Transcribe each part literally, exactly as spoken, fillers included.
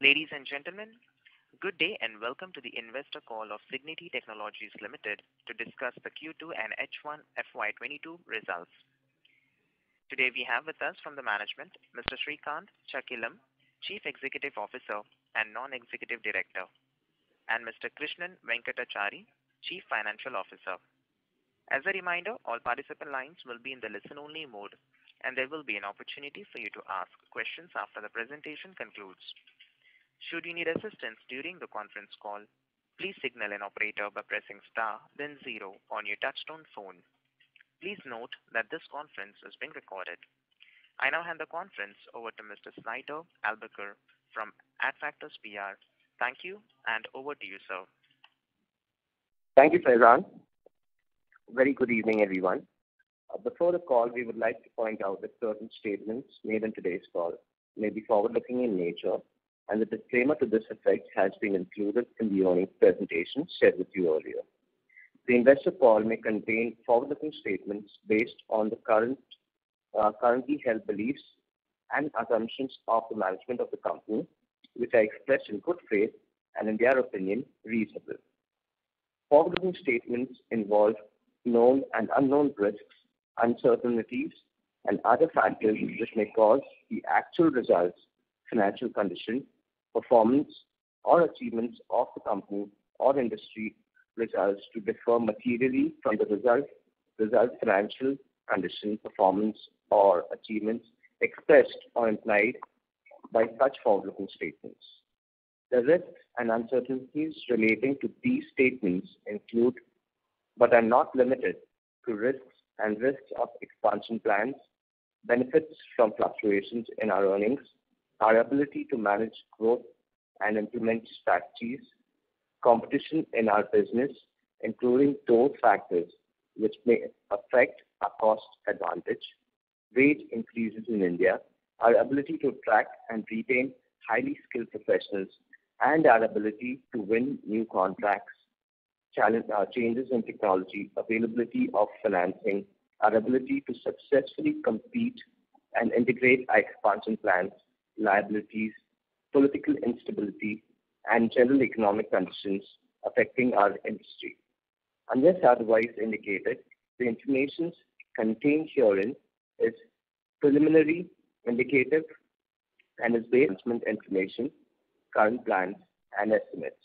Ladies and gentlemen, good day and welcome to the investor call of Cigniti Technologies Limited to discuss the Q two and H one F Y twenty-two results. Today we have with us from the management Mister Srikanth Chakhilam, Chief Executive Officer and Non-Executive Director, and Mister Krishnan Venkatachari, Chief Financial Officer. As a reminder, all participant lines will be in the listen-only mode, and there will be an opportunity for you to ask questions after the presentation concludes. Should you need assistance during the conference call, please signal an operator by pressing star then zero on your touchtone phone. Please note that this conference is being recorded. I now hand the conference over to Mister Snighter Albuquerque from Adfactors P R. Thank you, and over to you, sir. Thank you, Faizan. Very good evening, everyone. Uh, before the call, we would like to point out that certain statements made in today's call may be forward-looking in nature, and the disclaimer to this effect has been included in the earnings presentation shared with you earlier. The investor call may contain forward-looking statements based on the current, uh, currently held beliefs and assumptions of the management of the company, which are expressed in good faith and, in their opinion, reasonable. Forward-looking statements involve known and unknown risks, uncertainties, and other factors which may cause the actual results, financial condition, performance, or achievements of the company or industry results to differ materially from the result, result financial condition, performance, or achievements expressed or implied by such forward-looking statements. The risks and uncertainties relating to these statements include, but are not limited to, risks and risks of expansion plans, benefits from fluctuations in our earnings, our ability to manage growth and implement strategies, competition in our business, including those factors which may affect our cost advantage, wage increases in India, our ability to attract and retain highly skilled professionals, and our ability to win new contracts, challenge, uh, changes in technology, availability of financing, our ability to successfully compete and integrate our expansion plans, liabilities, political instability, and general economic conditions affecting our industry. Unless otherwise indicated, the information contained herein is preliminary, indicative, and is based on management information, current plans, and estimates.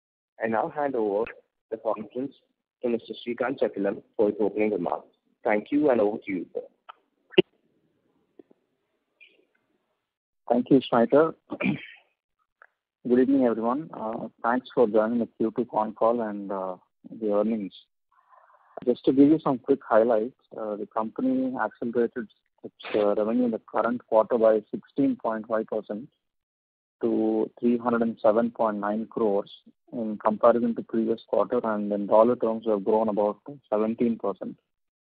I now hand over the conference to Mister Srikanth Chakhilam for his opening remarks. Thank you, and over to you, sir. Thank you, Snighter. Good evening, everyone. Uh, thanks for joining the Q two con call and uh, the earnings. Just to give you some quick highlights, uh, the company accelerated its uh, revenue in the current quarter by sixteen point five percent to three hundred seven point nine crores in comparison to previous quarter, and in dollar terms have grown about seventeen percent.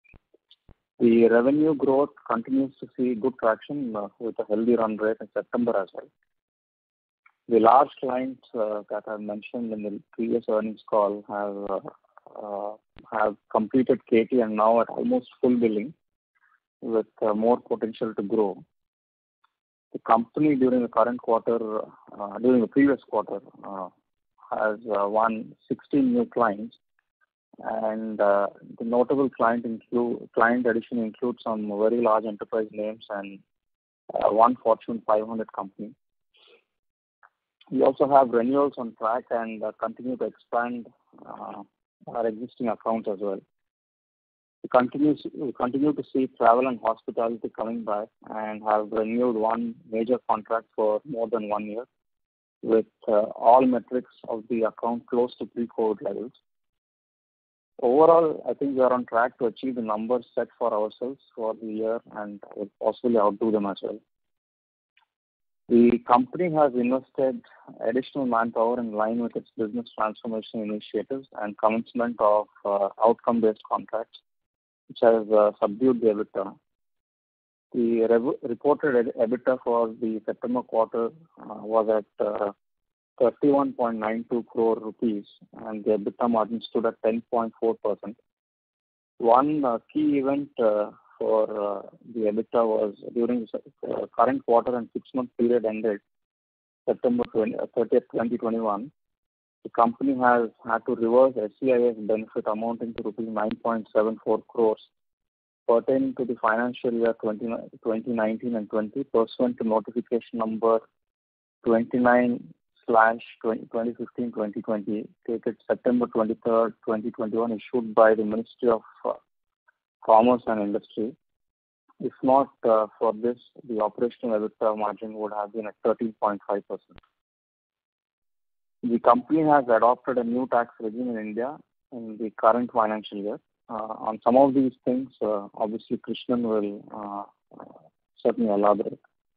The revenue growth continues to see good traction uh, with a healthy run rate in September as well. The large clients uh, that I mentioned in the previous earnings call have uh, uh, have completed K T and now at almost full billing, with uh, more potential to grow. The company during the current quarter, uh, during the previous quarter, uh, has uh, won sixteen new clients, and uh, the notable client include client addition includes some very large enterprise names and uh, one Fortune five hundred company. We also have renewals on track and uh, continue to expand uh, our existing accounts as well. We continue, we continue to see travel and hospitality coming back and have renewed one major contract for more than one year, with uh, all metrics of the account close to pre-COVID levels. Overall, I think we are on track to achieve the numbers set for ourselves for the year and will possibly outdo them as well. The company has invested additional manpower in line with its business transformation initiatives and commencement of uh, outcome-based contracts, which has uh, subdued the EBITDA. The rev- reported EBITDA for the September quarter uh, was at uh, thirty-one point nine two crore rupees, and the EBITDA margin stood at ten point four percent. One uh, key event uh, for uh, the EBITDA was during the uh, current quarter and six-month period ended. September thirtieth, twenty twenty-one, the company has had to reverse S E I S benefit amounting to rupees nine point seven four crores pertaining to the financial year twenty nineteen and twenty pursuant to notification number twenty-nine slash twenty fifteen twenty twenty dated September twenty-third, twenty twenty-one, issued by the Ministry of uh, Commerce and Industry. If not uh, for this, the operational EBITDA margin would have been at thirteen point five percent. The company has adopted a new tax regime in India in the current financial year. Uh, on some of these things, uh, obviously Krishnan will uh, certainly elaborate.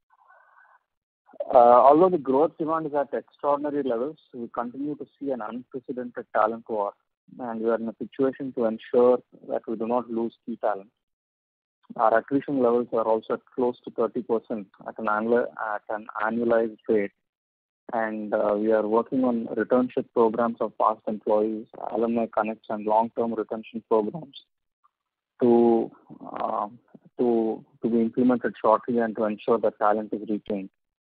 Uh, although the growth demand is at extraordinary levels, we continue to see an unprecedented talent war, and we are in a situation to ensure that we do not lose key talent. Our attrition levels are also at close to thirty percent at an, annual, at an annualized rate, and uh, we are working on returnship programs of past employees, alumni connects, and long-term retention programs to uh, to to be implemented shortly and to ensure that talent is retained.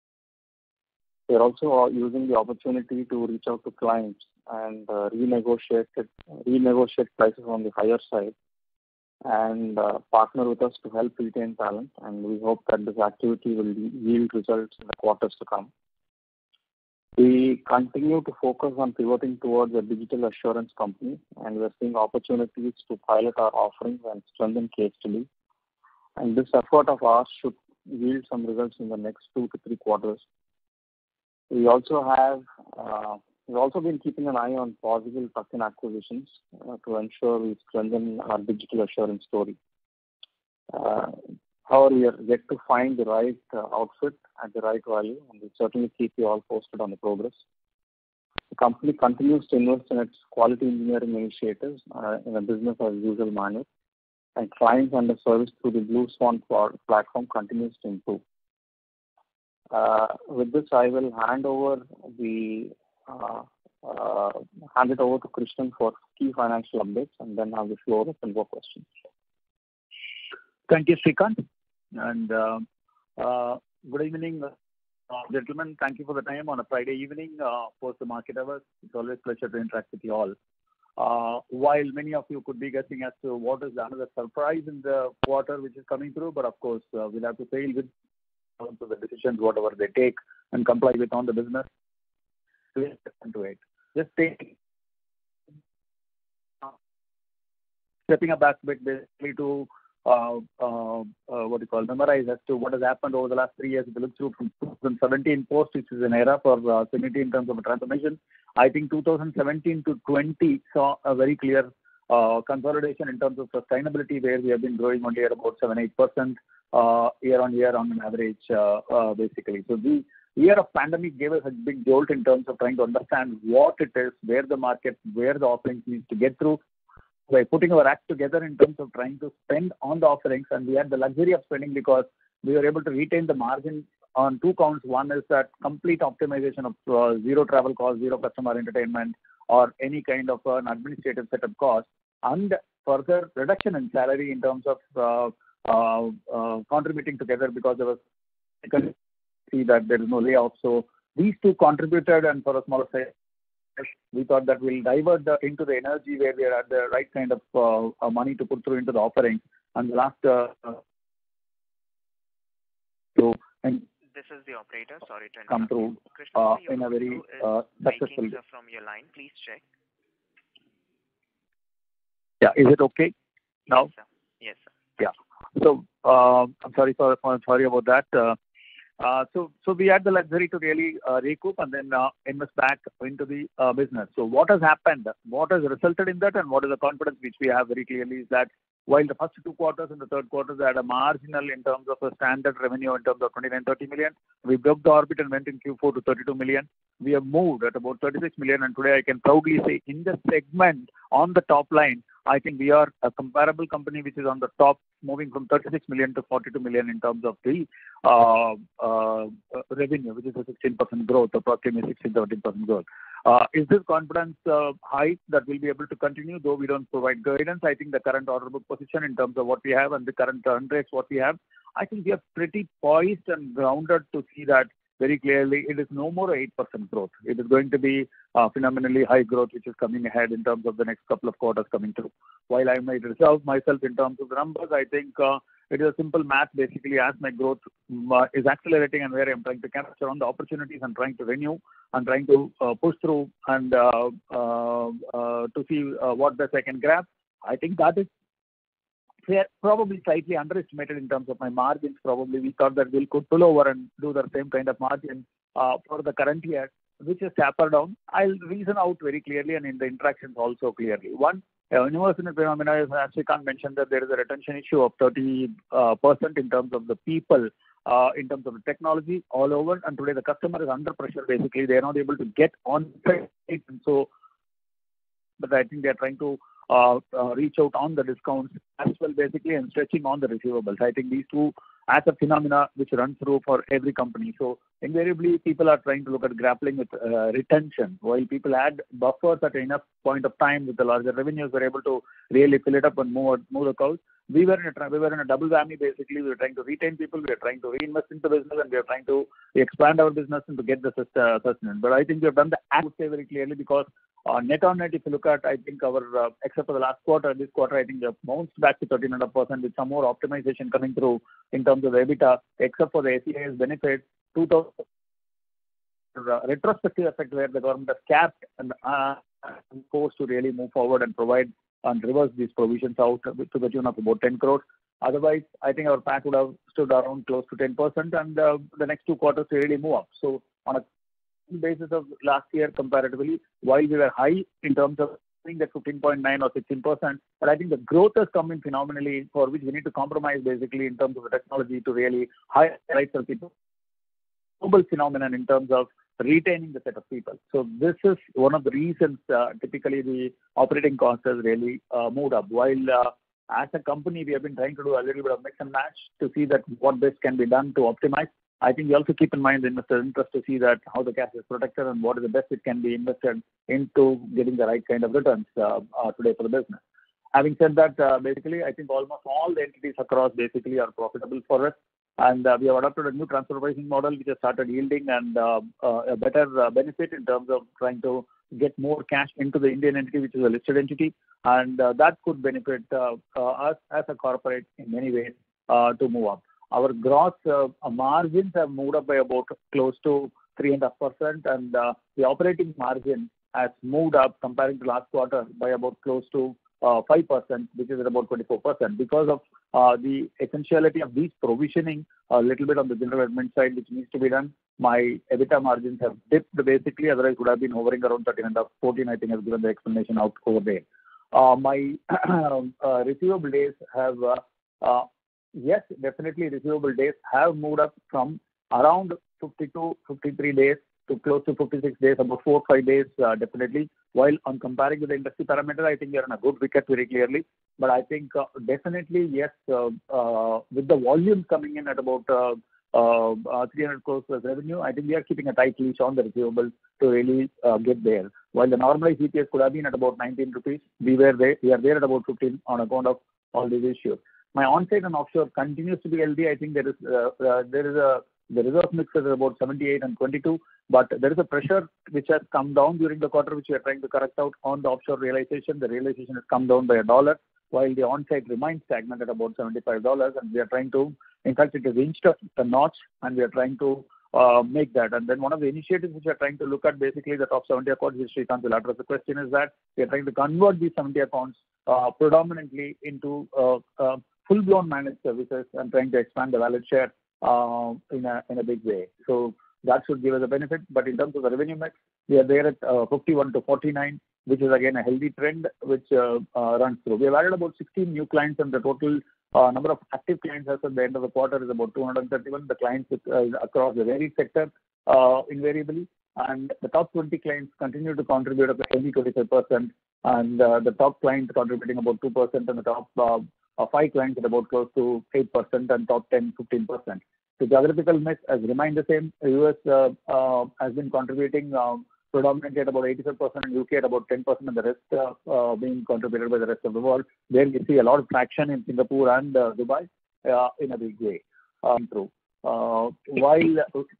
We are also using the opportunity to reach out to clients and uh, renegotiate it, renegotiate prices on the higher side, and uh, partner with us to help retain talent. And we hope that this activity will yield results in the quarters to come. We continue to focus on pivoting towards a digital assurance company, and we are seeing opportunities to pilot our offerings and strengthen case studies. And this effort of ours should yield some results in the next two to three quarters. We also have uh, we've also been keeping an eye on possible tuck-in acquisitions uh, to ensure we strengthen our digital assurance story. Uh, however, we are yet to find the right uh, outfit at the right value, and we'll certainly keep you all posted on the progress. The company continues to invest in its quality engineering initiatives uh, in a business as usual manner, and clients under service through the Blue Swan platform continues to improve. Uh, with this, I will hand over the uh, uh, hand it over to Krishnan for key financial updates, and then have the floor open for questions. Thank you, Srikanth, and uh, uh, good evening, uh, gentlemen. Thank you for the time on a Friday evening uh, post the market hours. It's always a pleasure to interact with you all. Uh, while many of you could be guessing as to what is another surprise in the quarter which is coming through, but of course uh, we'll have to sail with to the decisions, whatever they take, and comply with on the business. To it. Just take uh, stepping a back bit basically to uh, uh, uh, what you call memorize as to what has happened over the last three years. If you look through from two thousand seventeen post, which is an era for uh, Cigniti in terms of a transformation, I think two thousand seventeen to twenty saw a very clear uh, consolidation in terms of sustainability, where we have been growing only at about seven eight percent. Uh, year on year on an average, uh, uh, basically. So the year of pandemic gave us a big jolt in terms of trying to understand what it is, where the market, where the offerings needs to get through. By putting our act together in terms of trying to spend on the offerings, and we had the luxury of spending because we were able to retain the margin on two counts. One is that complete optimization of uh, zero travel cost, zero customer entertainment, or any kind of uh, an administrative setup cost, and further reduction in salary in terms of uh, Uh, uh, contributing together, because there was, I can see that there is no layoff. So these two contributed, and for a smaller size, we thought that we'll divert the, into the energy where we are at the right kind of uh, uh, money to put through into the offering. And the last, uh, so and this is the operator. Sorry to interrupt. Come through Krishnan, uh, your in a very audio uh, is successful. breaking, sir, from your line. Please check. Yeah, is it okay now? Yes, sir. Yes, sir. Yeah. So uh, I'm sorry for I'm sorry about that. Uh, uh, so so we had the luxury to really uh, recoup and then uh, invest back into the uh, business. So what has happened? What has resulted in that, and what is the confidence which we have very clearly is that while the first two quarters and the third quarters had a marginal in terms of a standard revenue in terms of twenty-nine thirty million, we broke the orbit and went in Q four to thirty-two million. We have moved at about thirty-six million, and today I can proudly say in the segment on the top line, I think we are a comparable company which is on the top, moving from thirty-six million to forty-two million in terms of the uh, uh, revenue, which is a sixteen percent growth, approximately sixteen to seventeen percent growth. Uh, is this confidence uh, high that we'll be able to continue, though we don't provide guidance? I think the current order book position in terms of what we have and the current run rates what we have, I think we are pretty poised and grounded to see that very clearly, it is no more eight percent growth. It is going to be uh, phenomenally high growth, which is coming ahead in terms of the next couple of quarters coming through. While I might reserve myself in terms of the numbers, I think uh, it is a simple math. Basically, as my growth uh, is accelerating and where I'm trying to capture on the opportunities and trying to renew and trying to uh, push through and uh, uh, uh, to see uh, what best I can grab, I think that is fair, probably slightly underestimated in terms of my margins. Probably we thought that we could pull over and do the same kind of margin uh, for the current year, which is taper down. I'll reason out very clearly and in the interactions also clearly. One, uh, universal phenomena is, as we can't mention, that there is a retention issue of thirty percent in terms of the people, uh, in terms of the technology all over. And today the customer is under pressure. Basically, they are not able to get on site. And so, but I think they are trying to uh, uh, reach out on the discounts as well, basically, and stretching on the receivables. I think these two as a phenomena which run through for every company. So invariably, people are trying to look at grappling with uh, retention. While people add buffers at enough point of time with the larger revenues, they're able to really fill it up and move move the cows. We were in a we were in a double whammy. Basically, we were trying to retain people, we are trying to reinvest into business, and we are trying to expand our business and to get the uh, sustenance. But I think we have done the I would say very clearly, because uh, net on net, if you look at, I think our uh, except for the last quarter, this quarter, I think we have bounced back to thirteen point five percent with some more optimization coming through in terms of the EBITDA, except for the A C I S benefit, two thousand uh, retrospective effect where the government has capped and uh, forced to really move forward and provide and reverse these provisions out to the tune of about ten crores. Otherwise, I think our P A T would have stood around close to ten percent, and uh, the next two quarters to really move up. So on a basis of last year comparatively, while we were high in terms of that fifteen point nine or sixteen percent, but I think the growth has come in phenomenally, for which we need to compromise basically in terms of the technology to really highlight the people. Global phenomenon in terms of retaining the set of people. So this is one of the reasons uh, typically the operating cost has really uh, moved up. While uh, as a company, we have been trying to do a little bit of mix and match to see that what best can be done to optimize. I think we also keep in mind the investor interest to see that how the cash is protected and what is the best it can be invested into getting the right kind of returns uh, uh, today for the business. Having said that, uh, basically, I think almost all the entities across basically are profitable for us. And uh, we have adopted a new transfer pricing model which has started yielding and uh, uh, a better uh, benefit in terms of trying to get more cash into the Indian entity, which is a listed entity. And uh, that could benefit uh, uh, us as a corporate in many ways uh, to move up. Our gross uh, margins have moved up by about close to three point five percent, and uh, the operating margin has moved up comparing to last quarter by about close to uh, five percent, which is at about twenty-four percent. Because of uh, the essentiality of these provisioning, a little bit on the general admin side, which needs to be done, my EBITDA margins have dipped basically, otherwise would have been hovering around thirteen and a half, fourteen, I think has given the explanation out over there. Uh, my uh, receivable days have uh, uh, yes, definitely receivable days have moved up from around fifty-two, fifty-three days to close to fifty-six days, about four or five days uh, definitely. While on comparing with the industry parameter, I think we are on a good wicket very clearly. But I think uh, definitely, yes, uh, uh, with the volume coming in at about uh, uh, uh, three hundred crores plus revenue, I think we are keeping a tight leash on the receivables to really uh, get there. While the normalized E P S could have been at about nineteen rupees, we were there, we are there at about fifteen on account of all these issues. My on-site and offshore continues to be healthy. I think there is uh, uh, there is a the reserve mix is about seventy-eight and twenty-two, but there is a pressure which has come down during the quarter, which we are trying to correct out on the offshore realization. The realization has come down by a dollar, while the on-site remains stagnant at about seventy-five dollars, and we are trying to, in fact, it has inched up a notch, and we are trying to uh, make that. And then one of the initiatives which we are trying to look at, basically the top seventy accounts, which Srikanth will address the question, is that we are trying to convert these seventy accounts uh, predominantly into uh, uh, full-blown managed services and trying to expand the wallet share uh, in a in a big way. So that should give us a benefit. But in terms of the revenue mix, we are there at uh, fifty-one to forty-nine, which is again a healthy trend which uh, uh, runs through. We have added about sixteen new clients, and the total uh, number of active clients as at the end of the quarter is about two hundred thirty-one. The clients uh, across the varied sector uh, invariably, and the top twenty clients continue to contribute at a healthy twenty-five percent, and uh, the top client contributing about two percent, and the top uh, Uh, five clients at about close to eight percent, and top ten, fifteen percent. The geographical mix has remained the same. The U S uh, uh, has been contributing uh, predominantly at about eighty-five percent, and U K at about ten percent, and the rest uh, uh, being contributed by the rest of the world. There we see a lot of traction in Singapore and uh, Dubai uh, in a big way. Um, through. Uh, while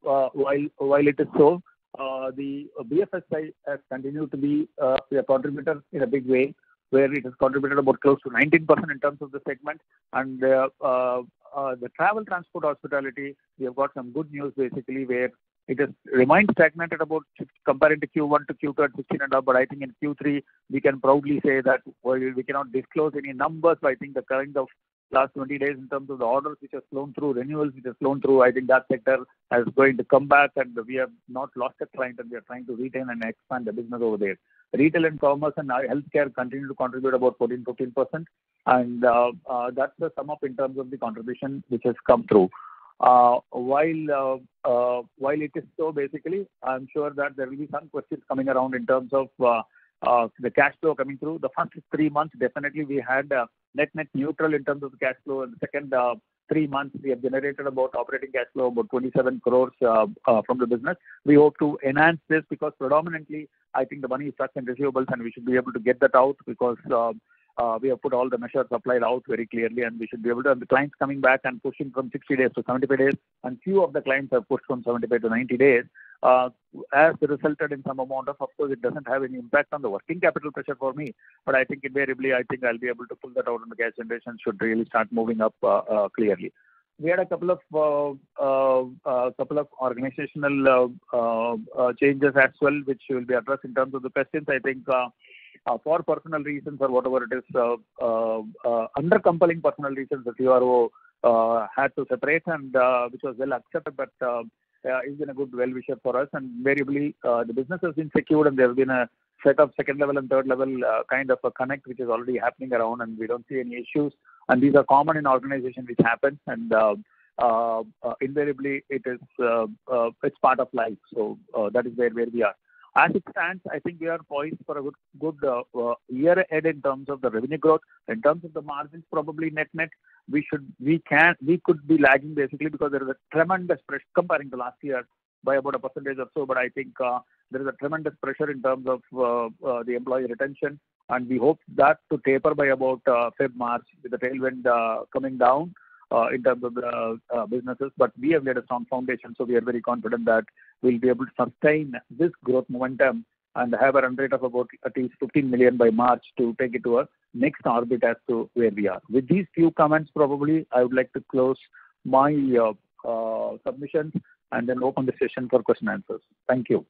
uh, while while it is so, uh, the B F S I has continued to be uh, a contributor in a big way, where it has contributed about close to nineteen percent in terms of the segment. And uh, uh, uh, the travel, transport, hospitality, we have got some good news basically, where it has remained stagnant at about, comparing to Q one to Q two at sixteen and up, but I think in Q three we can proudly say that while we cannot disclose any numbers, but I think the current of last twenty days in terms of the orders which have flown through, renewals which have flown through, I think that sector is going to come back, and we have not lost a client, and we are trying to retain and expand the business over there. Retail and commerce and healthcare continue to contribute about fourteen to fifteen percent, and uh, uh, that's the sum up in terms of the contribution which has come through. Uh, while uh, uh, while it is so, basically, I'm sure that there will be some questions coming around in terms of uh, uh, the cash flow coming through. The first three months, definitely we had uh, net net neutral in terms of the cash flow, and the second uh, three months we have generated about operating cash flow about twenty-seven crores uh, uh, from the business. We hope to enhance this because predominantly I think the money is stuck in receivables, and we should be able to get that out because uh, uh, we have put all the measures applied out very clearly, and we should be able to. And the clients coming back and pushing from sixty days to seventy-five days, and few of the clients have pushed from seventy-five to ninety days. Uh, has resulted in some amount of, of course, it doesn't have any impact on the working capital pressure for me, but I think invariably, I think I'll be able to pull that out, and the cash generation should really start moving up uh, uh, clearly. We had a couple of uh, uh, uh, couple of organizational uh, uh, uh, changes as well, which will be addressed in terms of the questions. I think uh, uh, for personal reasons or whatever it is, uh, uh, uh, under compelling personal reasons, the C R O uh, had to separate, and uh, which was well accepted, but uh, uh, he's been a good well-wisher for us, and invariably uh, the business has been secured, and there has been a set of second level and third level uh, kind of a connect which is already happening around, and we don't see any issues. And these are common in organization which happen, and uh, uh, uh, invariably it is uh, uh, it's part of life. So uh, that is where, where we are. As it stands, I think we are poised for a good good uh, uh, year ahead in terms of the revenue growth. In terms of the margins, probably net net we should we can we could be lagging basically because there is a tremendous pressure comparing to last year by about a percentage or so. But I think uh, there is a tremendous pressure in terms of uh, uh, the employee retention, and we hope that to taper by about uh, February March with the tailwind uh, coming down uh, in terms of the uh, businesses. But we have laid a strong foundation, so we are very confident that we'll be able to sustain this growth momentum and have a run rate of about at least fifteen million by March to take it to a next orbit as to where we are. With these few comments, probably I would like to close my uh, uh, submissions and then open the session for question and answers. Thank you.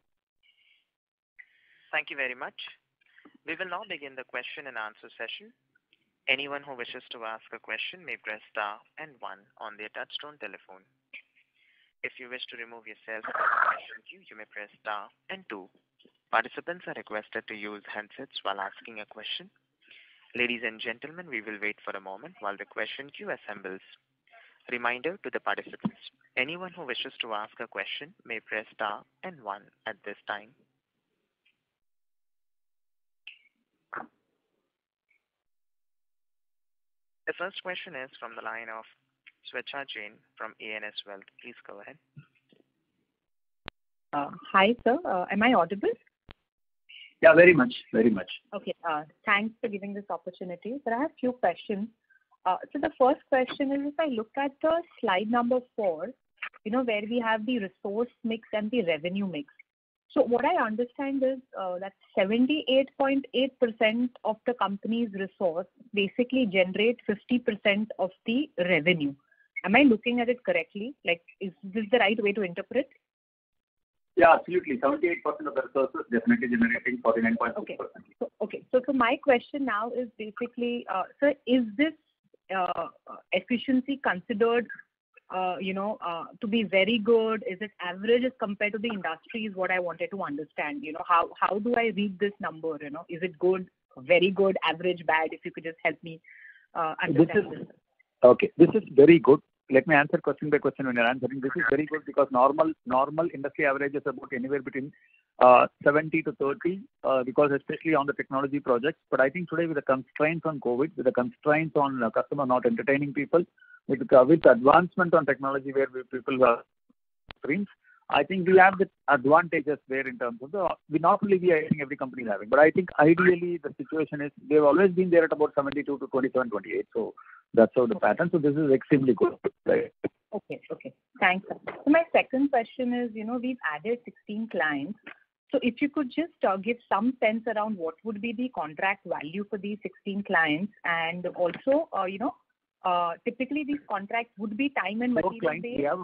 Thank you very much. We will now begin the question and answer session. Anyone who wishes to ask a question may press star and one on their touchtone telephone. If you wish to remove yourself from the question queue, you may press star and two. Participants are requested to use handsets while asking a question. Ladies and gentlemen, we will wait for a moment while the question queue assembles. Reminder to the participants, anyone who wishes to ask a question may press star and one at this time. The first question is from the line of Swechha Jain from A N S Wealth. Please go ahead. Uh, hi, sir. Uh, am I audible? Yeah, very much, very much. Okay. Uh, thanks for giving this opportunity. Sir, I have a few questions. Uh, so the first question is, if I look at the slide number four, you know, where we have the resource mix and the revenue mix. So what I understand is uh, that seventy-eight point eight percent of the company's resource basically generate fifty percent of the revenue. Am I looking at it correctly? Like, is this the right way to interpret? Yeah, absolutely. seventy-eight percent of the resources definitely generating forty-nine point six percent. Okay. So, okay. So, so my question now is basically, uh, sir, is this uh, efficiency considered, uh, you know, uh, to be very good? Is it average as compared to the industry is what I wanted to understand. You know, how, how do I read this number? You know, is it good, very good, average, bad? If you could just help me uh, understand this. Is, this. Okay. This is very good. Let me answer question by question when you're answering. This is very good because normal normal industry average is about anywhere between uh, seventy to thirty uh, because especially on the technology projects. But I think today with the constraints on COVID, with the constraints on uh, customer not entertaining people, with, uh, with the advancement on technology where we, people are streams, I think we have the advantages there in terms of the, we not only we, I think every company is having, but I think ideally the situation is, they've always been there at about seventy-two to twenty-seven, twenty-eight. So that's how the pattern. So this is extremely good. Right? Okay. Okay. Thanks. Sir. So my second question is, you know, we've added sixteen clients. So if you could just uh, give some sense around what would be the contract value for these sixteen clients, and also, uh, you know, uh, typically these contracts would be time and Four material clients based. we have.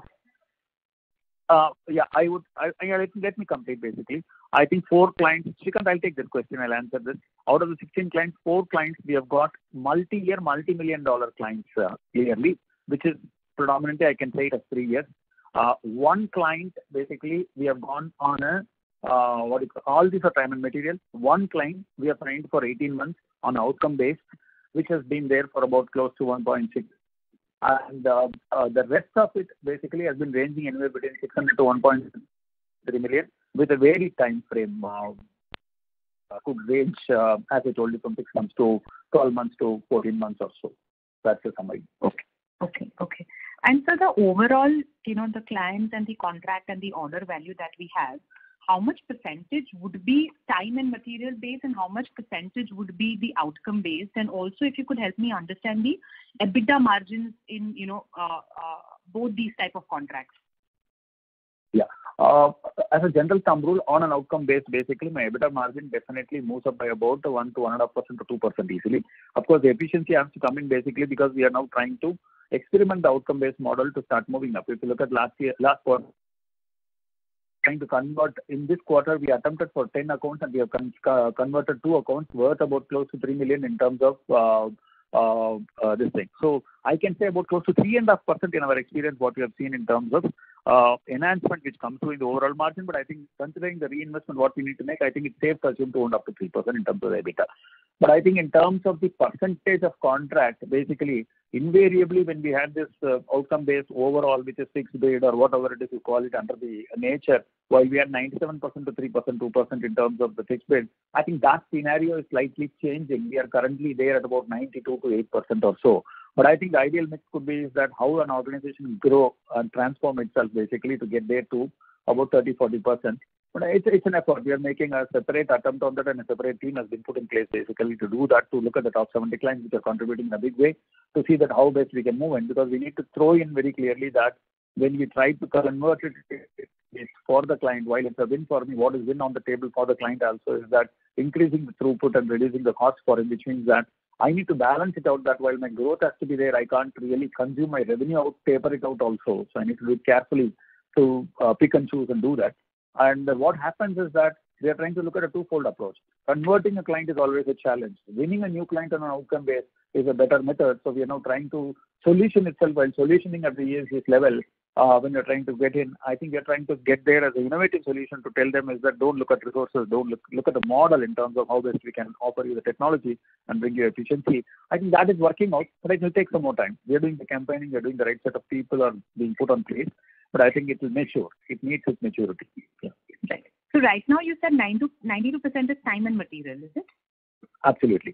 Uh, yeah, I would. I, I, let, me, let me complete basically. I think four clients. Shrikant, I'll take this question. I'll answer this. Out of the sixteen clients, four clients we have got multi-year, multi-million dollar clients uh, clearly, which is predominantly I can say it as three years. Uh, one client basically we have gone on a uh, what is all these are time and material. One client we have signed for eighteen months on outcome based, which has been there for about close to one point six. And uh, uh, the rest of it basically has been ranging anywhere between six hundred to one point three million with a varied time frame. Uh, uh, could range, uh, as I told you, from six months to twelve months to fourteen months or so. That's the summary. Okay. Okay. Okay. And so the overall, you know, the clients and the contract and the order value that we have, how much percentage would be time and material based, and how much percentage would be the outcome based? And also, if you could help me understand the EBITDA margins in, you know, uh, uh, both these type of contracts. Yeah. Uh, as a general thumb rule, on an outcome based, basically my EBITDA margin definitely moves up by about one to one and a half percent to two percent easily. Of course, the efficiency has to come in basically because we are now trying to experiment the outcome based model to start moving up. If you look at last year, last quarter, trying to convert in this quarter, we attempted for ten accounts and we have con- uh, converted two accounts worth about close to three million in terms of uh, uh, uh, this thing. So I can say about close to three and a half percent in our experience what we have seen in terms of uh, enhancement which comes through in the overall margin. But I think considering the reinvestment what we need to make, I think it's safe to assume two and up to three percent in terms of the EBITDA. But I think in terms of the percentage of contract, basically invariably when we had this uh, outcome based overall, which is fixed bid or whatever it is you call it under the nature, while we had ninety-seven percent to three percent, two percent in terms of the fixed bid, I think that scenario is slightly changing. We are currently there at about ninety-two to eight percent or so. But I think the ideal mix could be is that how an organization grow and transform itself basically to get there to about thirty, forty percent. But it's, it's an effort. We are making a separate attempt on that, and a separate team has been put in place basically to do that, to look at the top seventy clients which are contributing in a big way, to see that how best we can move in, because we need to throw in very clearly that when we try to convert it, it's for the client. While it's a win for me, what is win on the table for the client also is that increasing the throughput and reducing the cost for him, which means that I need to balance it out that while my growth has to be there, I can't really consume my revenue out, taper it out also. So I need to do it carefully to uh, pick and choose and do that. And uh, what happens is that we are trying to look at a twofold approach. Converting a client is always a challenge. Winning a new client on an outcome base is a better method. So we are now trying to solution itself while solutioning at the E S G level. Uh, when you're trying to get in, I think we're trying to get there as an innovative solution to tell them is that don't look at resources, don't look, look at the model in terms of how best we can offer you the technology and bring you efficiency. I think that is working out, but it will take some more time. We're doing the campaigning, we're doing the right set of people are being put on place, but I think it will mature. It needs its maturity. Yeah. Right. So right now you said ninety-two percent is time and material, is it? Absolutely.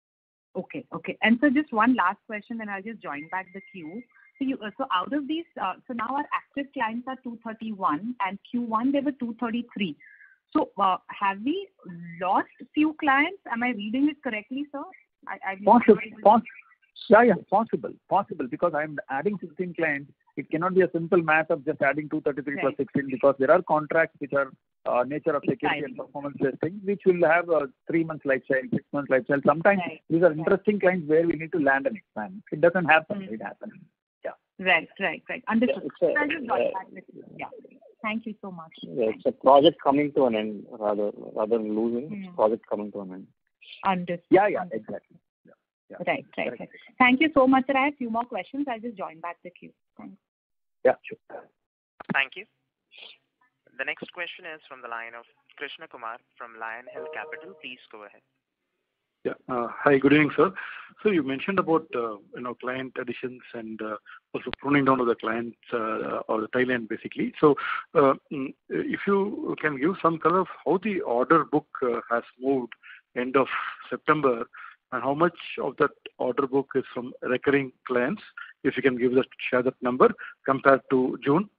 Okay. Okay. And so just one last question, then I'll just join back the queue. So, you, uh, so out of these, uh, so now our active clients are two thirty-one, and Q one they were two thirty-three. So uh, have we lost few clients? Am I reading it correctly, sir? I, I possible, possible. Yeah, yeah, possible, possible. Because I'm adding sixteen clients, it cannot be a simple math of just adding two thirty-three right. plus sixteen, because there are contracts which are uh, nature of security and performance testing, which will have a three months lifestyle, six months lifestyle. Sometimes right. these are interesting right. clients where we need to land and expand. It doesn't happen. Mm-hmm. It happens. Yeah. Right, right, right. Understood. Yeah, so I'll just join back with you. Yeah. Thank you so much. Yeah, it's a project coming to an end rather rather than losing. Mm. It's a project coming to an end. Understood. Yeah, yeah, exactly. Yeah. Yeah. Right, right, right. Thank you so much, sir. I have a few more questions. I'll just join back the queue. Thanks. Yeah, sure. Thank you. The next question is from the line of Krishna Kumar from Lion Hill Capital. Please go ahead. Yeah. Uh, hi, good evening, sir. So you mentioned about uh, you know client additions and uh, also pruning down of the clients uh, or the Thailand basically. So uh, if you can give some color of how the order book uh, has moved end of September, and how much of that order book is from recurring clients, if you can give that share that number compared to June.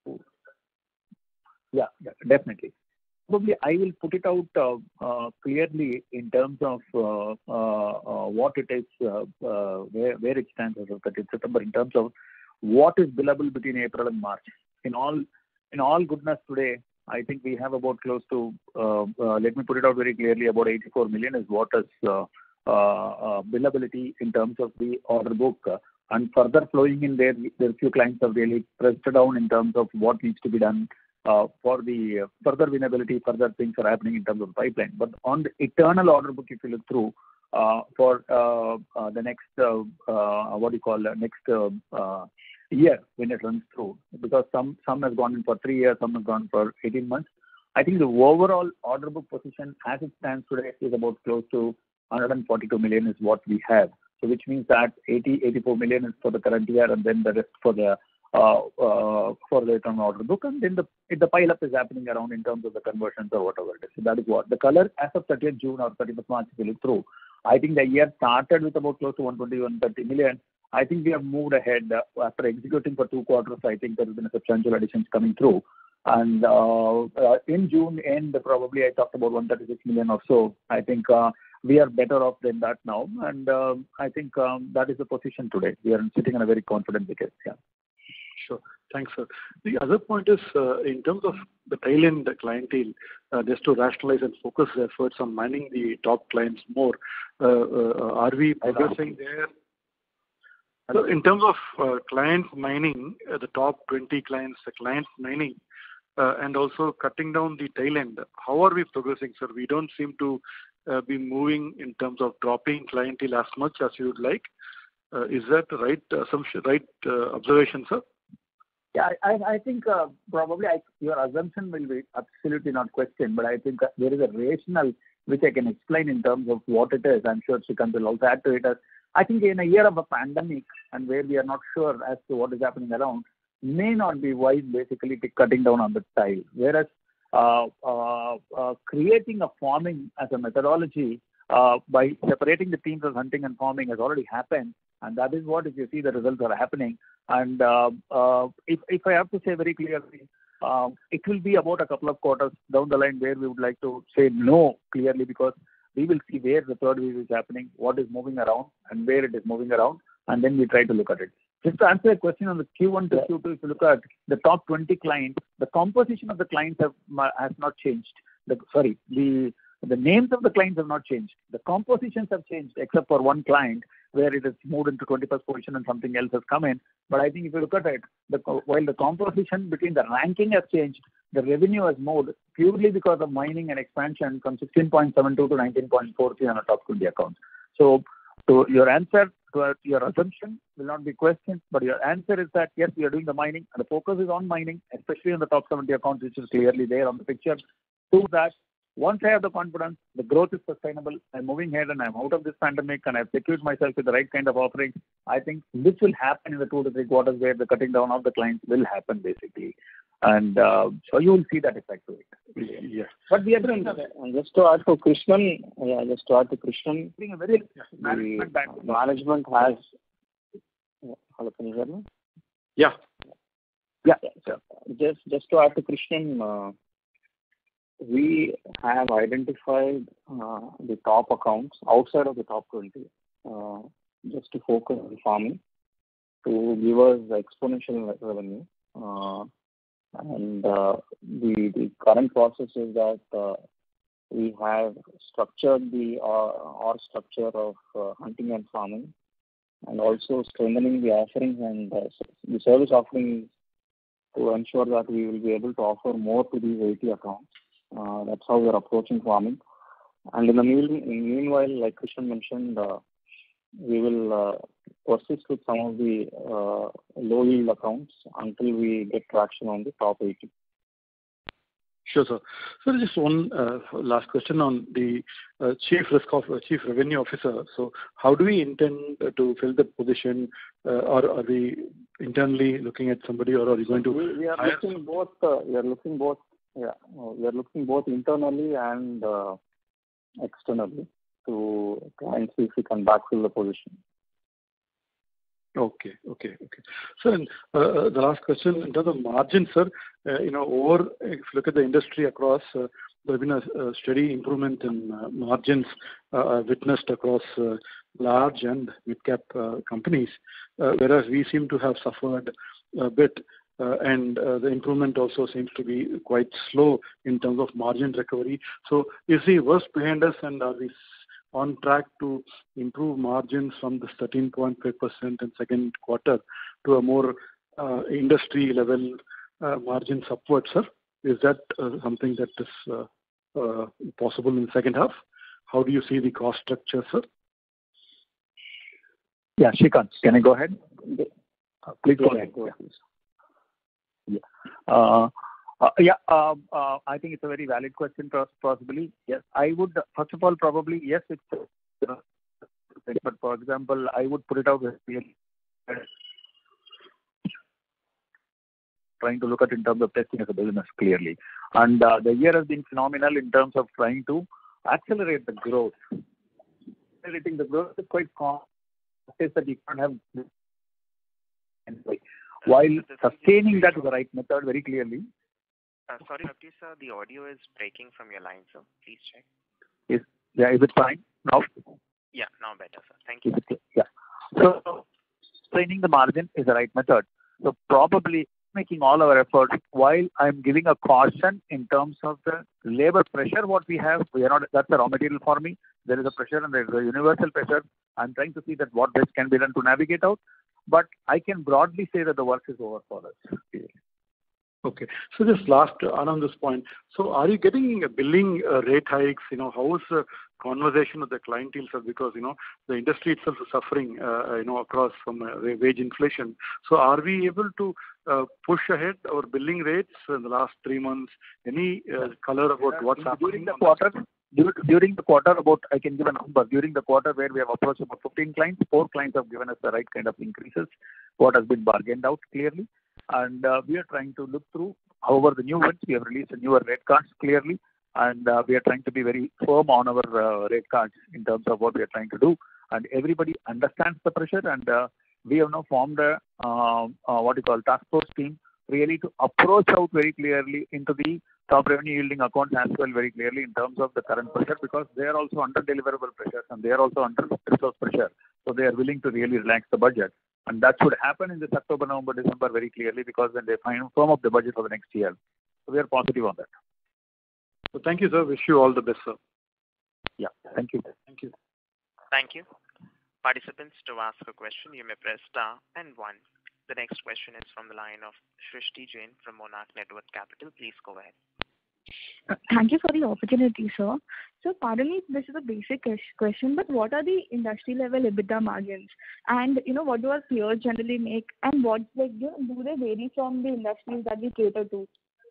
Yeah, yeah, definitely. Probably I will put it out uh, uh, clearly in terms of uh, uh, uh, what it is, uh, uh, where, where it stands as of thirtieth September in terms of what is billable between April and March. In all, in all goodness today, I think we have about close to, uh, uh, let me put it out very clearly, about eighty-four million is what is uh, uh, uh, billability in terms of the order book. Uh, and further flowing in there, there are few clients have really pressed down in terms of what needs to be done uh, for the uh, further winnability, further things are happening in terms of the pipeline. But on the eternal order book, if you look through, uh, for uh, uh, the next, uh, uh, what do you call, uh, next uh, uh, year when it runs through, because some some has gone in for three years, some has gone for eighteen months. I think the overall order book position as it stands today is about close to one hundred forty-two million is what we have. So which means that eighty, eighty-four million is for the current year, and then the rest for the uh, uh, for the return order book, and then the the pile up is happening around in terms of the conversions or whatever it is. So that is what the color as of thirtieth June or thirty-first March if you look through. I think the year started with about close to one twenty, one thirty million. I think we have moved ahead uh, after executing for two quarters. I think there has been a substantial additions coming through. And uh, uh, in June end, probably I talked about one thirty-six million or so. I think uh, we are better off than that now. And uh, I think um, that is the position today. We are sitting in a very confident wicket. Yeah. Sure. Thanks, sir. The other point is uh, in terms of the tail end clientele, uh, just to rationalize and focus efforts on mining the top clients more. Uh, uh, are we progressing there? So in terms of uh, client mining, uh, the top twenty clients, the client mining, uh, and also cutting down the tail end, how are we progressing, sir? We don't seem to uh, be moving in terms of dropping clientele as much as you would like. Uh, is that the right assumption, right uh, observation, sir? Yeah, I, I think uh, probably I, your assumption will be absolutely not questioned, but I think there is a rationale which I can explain in terms of what it is. I'm sure Srikanth will also add to it. As I think in a year of a pandemic and where we are not sure as to what is happening around, may not be wise basically to cutting down on the style. Whereas uh, uh, uh, creating a farming as a methodology uh, by separating the teams of hunting and farming has already happened. And that is what, if you see, the results are happening. And uh, uh, if, if I have to say very clearly, uh, it will be about a couple of quarters down the line where we would like to say no clearly, because we will see where the third wave is happening, what is moving around, and where it is moving around, and then we try to look at it. Just to answer a question on the Q one to Q two, if you look at the top twenty clients, the composition of the clients have has not changed. The, sorry, the the names of the clients have not changed. The compositions have changed, except for one client where it has moved into twenty-first position and something else has come in. But I think if you look at it, the, while the composition between the ranking has changed, the revenue has moved purely because of mining and expansion from sixteen point seven two to nineteen point four three on a top twenty accounts. So to your answer, to your assumption will not be questioned, but your answer is that yes, we are doing the mining, and the focus is on mining, especially on the top seventy accounts, which is clearly there on the picture. To that, once I have the confidence, the growth is sustainable, I'm moving ahead and I'm out of this pandemic and I've secured myself with the right kind of offerings, I think this will happen in the two to three quarters where the cutting down of the clients will happen basically. And uh, so you will see that effect to it. Yeah. But we are doing that. And just to add to Krishnan, yeah, just to add to Krishnan, Being a very the management back. management has. Hello, can you hear me? Yeah. Yeah. So just just to add to Krishnan, uh, we have identified uh, the top accounts outside of the top twenty, uh, just to focus on farming, to give us exponential revenue. Uh, and uh, the, the current process is that uh, we have structured the uh, our structure of uh, hunting and farming, and also strengthening the offerings and uh, the service offerings to ensure that we will be able to offer more to these eighty accounts. Uh, that's how we are approaching farming. And in the mean, meanwhile, like Krishnan mentioned, uh, we will uh, persist with some of the uh, low yield accounts until we get traction on the top eighty. Sure, sir. So just one uh, last question on the uh, chief risk of uh, chief revenue officer. So how do we intend uh, to fill that position, uh, or are we internally looking at somebody, or are you going to? We, we are hire? looking both. Uh, we are looking both. Yeah, we are looking both internally and uh, externally to try and see if we can backfill the position. Okay, okay, okay. So, and, uh, the last question in terms of margin, sir, uh, you know, over, if you look at the industry across, uh, there's been a, a steady improvement in uh, margins uh, witnessed across uh, large and mid-cap uh, companies, uh, whereas we seem to have suffered a bit, uh, and uh, the improvement also seems to be quite slow in terms of margin recovery. So is the worst behind us, and are we on track to improve margins from this thirteen point five percent in second quarter to a more uh, industry level uh, margins upwards, sir? Is that uh, something that is uh, uh, possible in the second half? How do you see the cost structure, sir? Yeah, Shrikant, can I go ahead? Uh, please go ahead. Go ahead. Yeah. Uh, uh, yeah, uh, uh, I think it's a very valid question, possibly. Yes, I would, first of all, probably, yes, it's, uh, but for example, I would put it out here, trying to look at in terms of testing as a business clearly. And uh, the year has been phenomenal in terms of trying to accelerate the growth. Accelerating the growth is quite common. Is that you can't have while sustaining that is the right method very clearly. Uh, sorry, Bhakti sir, the audio is breaking from your line, sir. Please check. Is yeah, is it fine now? Yeah, now better, sir. Thank you. Yeah. So sustaining the margin is the right method. So probably making all our efforts while I'm giving a caution in terms of the labor pressure what we have. We are not, that's the raw material for me. There is a pressure and there is a universal pressure. I'm trying to see that what best can be done to navigate out. But I can broadly say that the work is over for us. Okay. So just last uh, on this point. So are you getting a billing uh, rate hikes? You know, how is the conversation with the clientele, sir? Because, you know, the industry itself is suffering, uh, you know, across from uh, wage inflation. So are we able to uh, push ahead our billing rates in the last three months? Any uh, color about what's during happening? The quarter, during the quarter, about, I can give a number. During the quarter where we have approached about fifteen clients, four clients have given us the right kind of increases, what has been bargained out clearly. And uh, we are trying to look through, however, the new ones, we have released a newer rate cards clearly, and uh, we are trying to be very firm on our uh, rate cards in terms of what we are trying to do. And everybody understands the pressure, and uh, we have now formed a, uh, uh, what you call, task force team, really to approach out very clearly into the top revenue yielding accounts as well very clearly in terms of the current pressure, because they are also under deliverable pressures and they are also under resource pressure. So they are willing to really relax the budget. And that should happen in this October, November, December very clearly, because then they find firm up the budget for the next year. So we are positive on that. So thank you, sir. Wish you all the best, sir. Yeah. Thank you. Thank you. Thank you. Participants, to ask a question, you may press star and one. The next question is from the line of Shrishti Jain from Monarch Network Capital. Please go ahead. Thank you for the opportunity, sir. So, pardon me, this is a basic question, but what are the industry level EBITDA margins? And, you know, what do our peers generally make? And what, like, you know, do they vary from the industries that we cater to?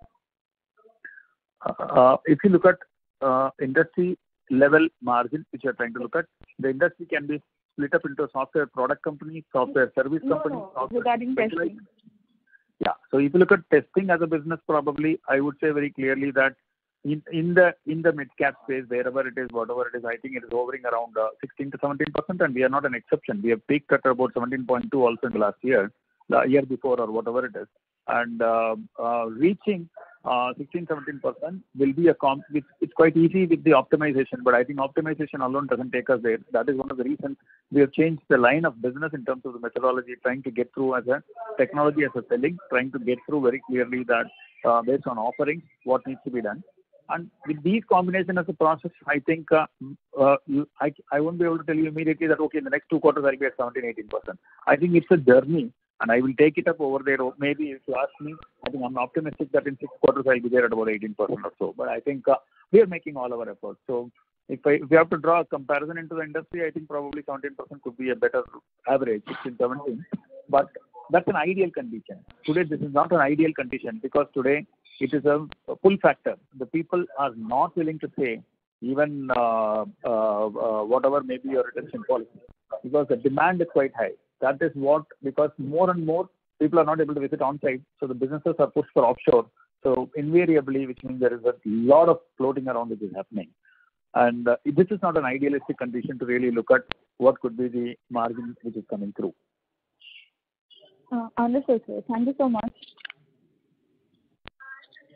Uh, if you look at uh, industry level margin, which you are trying to look at, the industry can be split up into software product company, software service no, company. No, software regarding testing. Yeah. So if you look at testing as a business, probably I would say very clearly that in, in the in the mid cap space, wherever it is, whatever it is, I think it is hovering around uh, sixteen to seventeen percent, and we are not an exception. We have peaked at about seventeen point two also in the last year, the year before or whatever it is, and uh, uh, reaching uh, sixteen, seventeen percent will be a comp. It's, it's quite easy with the optimization, but I think optimization alone doesn't take us there. That is one of the reasons we have changed the line of business in terms of the methodology, trying to get through as a technology as a selling, trying to get through very clearly that uh, based on offerings, what needs to be done. And with these combination as a process, I think uh, uh, you, I, I won't be able to tell you immediately that, okay, in the next two quarters, I'll be at seventeen, eighteen percent. I think it's a journey, and I will take it up over there. Maybe if you ask me, I think I'm optimistic that in six quarters, I'll be there at about eighteen percent or so. But I think uh, we are making all our efforts. So if, I, if we have to draw a comparison into the industry, I think probably seventeen percent could be a better average, sixteen, seventeen. But that's an ideal condition. Today, this is not an ideal condition, because today it is a, a pull factor. The people are not willing to pay even uh, uh, uh, whatever may be your retention policy, because the demand is quite high. That is what, because more and more people are not able to visit on-site, so the businesses are pushed for offshore. So invariably, which means there is a lot of floating around which is happening. And uh, this is not an idealistic condition to really look at what could be the margin which is coming through. Uh, understood, sir. Thank you so much.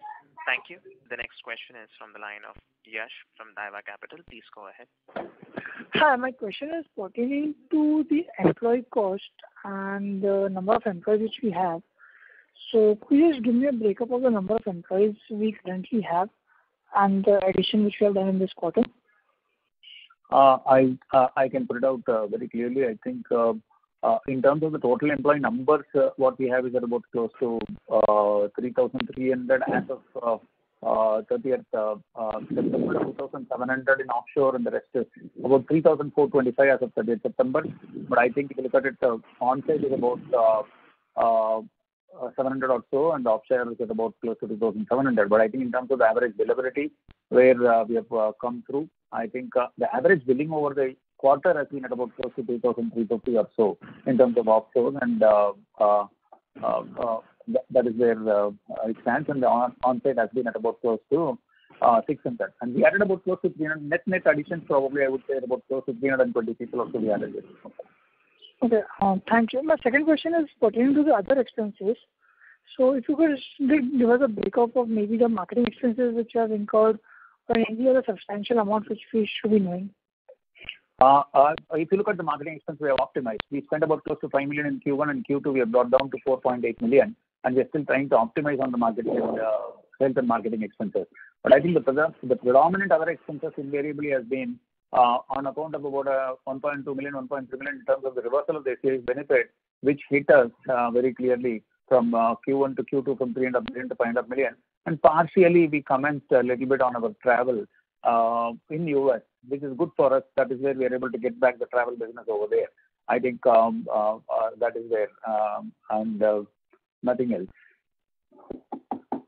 Thank you. The next question is from the line of Yash from Daiwa Capital. Please go ahead. Hi, my question is pertaining to the employee cost and the number of employees which we have. So could you just give me a breakup of the number of employees we currently have and the addition which we have done in this quarter? Uh, I uh, I can put it out uh, very clearly. I think uh, uh, in terms of the total employee numbers, uh, what we have is at about close to uh, three thousand three hundred as of uh, uh, thirtieth uh, uh, September, two thousand seven hundred in offshore, and the rest is about three thousand four hundred twenty-five as of thirtieth September. But I think if you look at it, uh, on-site is about uh, uh, uh, seven hundred or so, and offshore is at about close to two thousand seven hundred. But I think in terms of the average billability, where uh, we have uh, come through, I think uh, the average billing over the quarter has been at about close to two thousand three hundred fifty or so in terms of offshore, and uh, uh, uh, uh, that, that is where uh, it stands. And the on- on-site has been at about close to uh, six hundred. And we added about close to three hundred net net additions. Probably I would say about close to three hundred twenty people also we added. Okay, um, thank you. My second question is pertaining to the other expenses. So if you could just give us a breakup of maybe the marketing expenses which are incurred or any other substantial amount which we should be knowing. Uh, uh, if you look at the marketing expense, we have optimized. We spent about close to five million in Q one, and Q two we have brought down to four point eight million, and we are still trying to optimize on the marketing and uh, sales and marketing expenses. But I think the, the predominant other expenses invariably has been uh, on account of about uh, one point two million, one point three million in terms of the reversal of the S A S benefit, which hit us uh, very clearly from uh, Q one to Q two from three hundred million to five hundred million. And partially we commenced a little bit on our travel uh, in U S, which is good for us. That is where we are able to get back the travel business over there. I think um, uh, uh, that is there, um, and uh, nothing else.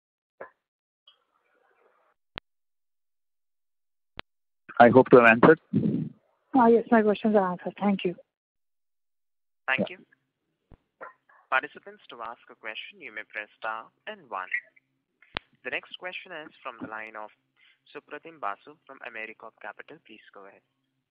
I hope to have answered. Ah, yes, my questions are answered. Thank you. Thank you. Participants, to ask a question, you may press star and one. The next question is from the line of Supratim Basu from Americorp Capital. Please go ahead.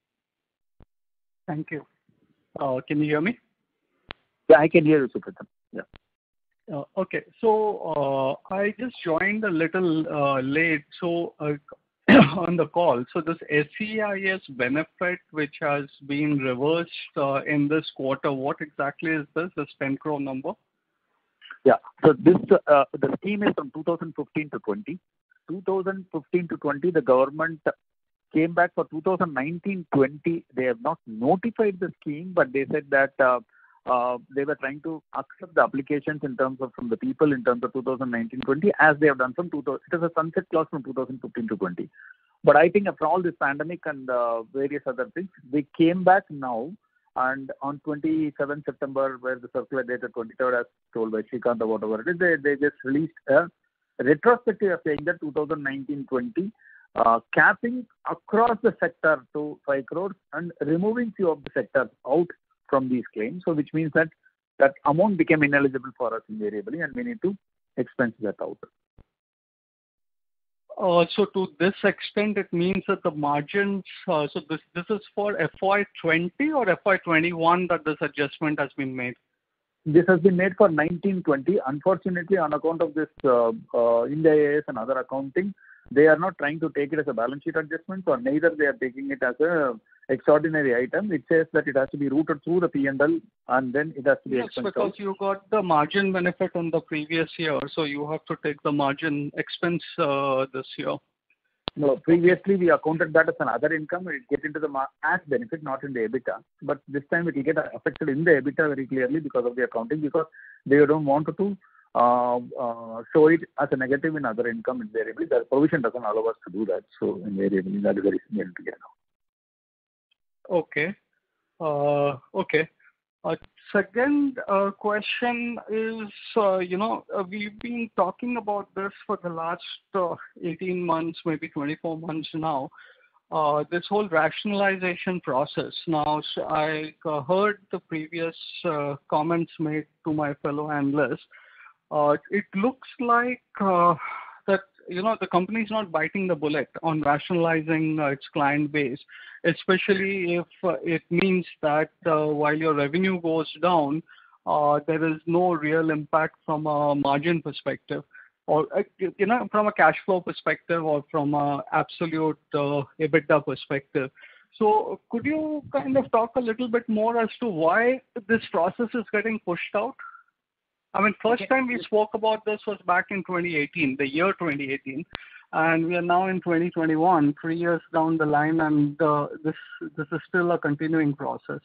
Thank you. Uh, can you hear me? Yeah, I can hear you, Supratim. Yeah. Uh, okay, so uh, I just joined a little uh, late, so uh, on the call. So this S E I S benefit, which has been reversed uh, in this quarter, what exactly is this? This ten crore number? Yeah. So this uh, the scheme is from two thousand fifteen to twenty. two thousand fifteen to twenty, the government came back for two thousand nineteen twenty. They have not notified the scheme, but they said that uh, uh, they were trying to accept the applications in terms of from the people in terms of two thousand nineteen twenty, as they have done from two thousand. It is a sunset clause from two thousand fifteen to twenty. But I think after all this pandemic and uh, various other things, they came back now. And on twenty-seventh September, where the circular dated twenty-third, as told by Shrikant or whatever it is, they, they just released a retrospective of saying that two thousand nineteen twenty, uh, capping across the sector to five crores and removing few of the sectors out from these claims. So which means that that amount became ineligible for us invariably, and we need to expense that out. Uh, so to this extent, it means that the margins, uh, so this this is for F Y twenty or F Y twenty-one that this adjustment has been made? This has been made for nineteen twenty. Unfortunately, on account of this uh, uh, Ind AS and other accounting, they are not trying to take it as a balance sheet adjustment, or neither they are taking it as a extraordinary item. It says that it has to be routed through the P and L, and then it has to be yes, expensed because out. You got the margin benefit in the previous year, so you have to take the margin expense uh, this year. No, previously we accounted that as another income. It get into the ma- as benefit, not in the EBITDA. But this time it will get affected in the EBITDA very clearly because of the accounting, because they don't want to uh, uh, show it as a negative in other income invariably. The provision doesn't allow us to do that. So invariably that is the reason we have to get out. Okay. Uh, okay. Uh, second uh, question is, uh, you know, uh, we've been talking about this for the last uh, eighteen months, maybe twenty-four months now, uh, this whole rationalization process. Now, so I uh, heard the previous uh, comments made to my fellow analysts. Uh, it looks like uh, that, you know, the company is not biting the bullet on rationalizing uh, its client base, especially if uh, it means that uh, while your revenue goes down, uh, there is no real impact from a margin perspective. or uh, you know, from a cash flow perspective or from a absolute uh, EBITDA perspective. So could you kind of talk a little bit more as to why this process is getting pushed out? I mean, first time we spoke about this was back in twenty eighteen, the year twenty eighteen, and we are now in twenty twenty-one, three years down the line, and uh, this this is still a continuing process.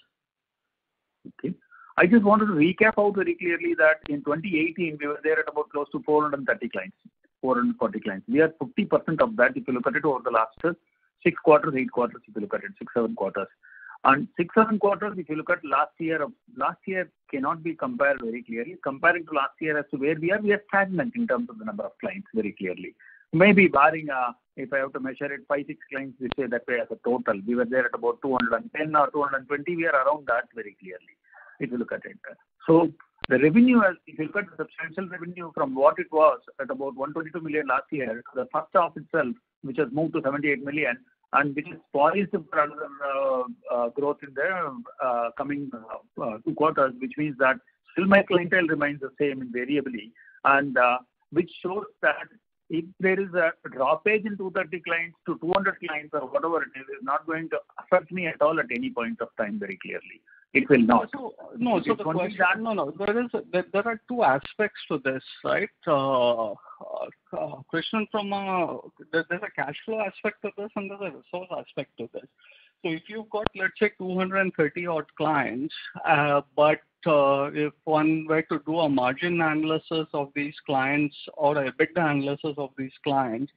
Okay. I just wanted to recap out very clearly that in twenty eighteen, we were there at about close to four hundred thirty clients, four hundred forty clients. We are fifty percent of that if you look at it over the last six quarters, eight quarters, if you look at it, six, seven quarters. And six, seven quarters, if you look at last year, last year cannot be compared very clearly. Comparing to last year as to where we are, we are stagnant in terms of the number of clients very clearly. Maybe barring, uh, if I have to measure it, five, six clients, we say that way as a total. We were there at about two hundred ten or two hundred twenty. We are around that very clearly, if you look at it. So the revenue, if you look at the substantial revenue from what it was at about one hundred twenty-two million last year, the first half itself, which has moved to seventy-eight million, and which is poised for another uh, uh, growth in the uh, coming uh, uh, two quarters, which means that still my clientele remains the same invariably, and uh, which shows that if there is a droppage in two hundred thirty clients to two hundred clients or whatever it is, it's not going to affect me at all at any point of time very clearly. It will not. So, no, so the question, that, no, no, there is, a, there, there are two aspects to this, right? Uh, uh, uh, Krishnan, from a, there, there's a cash flow aspect to this and there's a resource aspect to this. So if you've got, let's say, two hundred thirty odd clients, uh, but uh, if one were to do a margin analysis of these clients or a EBITDA analysis of these clients,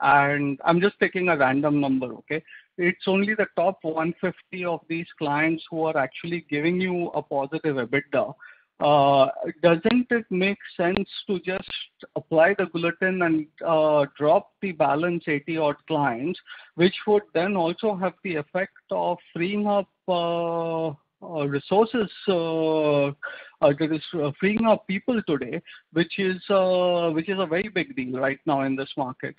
and I'm just taking a random number, okay? It's only the top one hundred fifty of these clients who are actually giving you a positive EBITDA. Uh, doesn't it make sense to just apply the bulletin and uh, drop the balance eighty odd clients, which would then also have the effect of freeing up uh, uh, resources, uh, uh, there is uh, freeing up people today, which is uh, which is a very big deal right now in this market.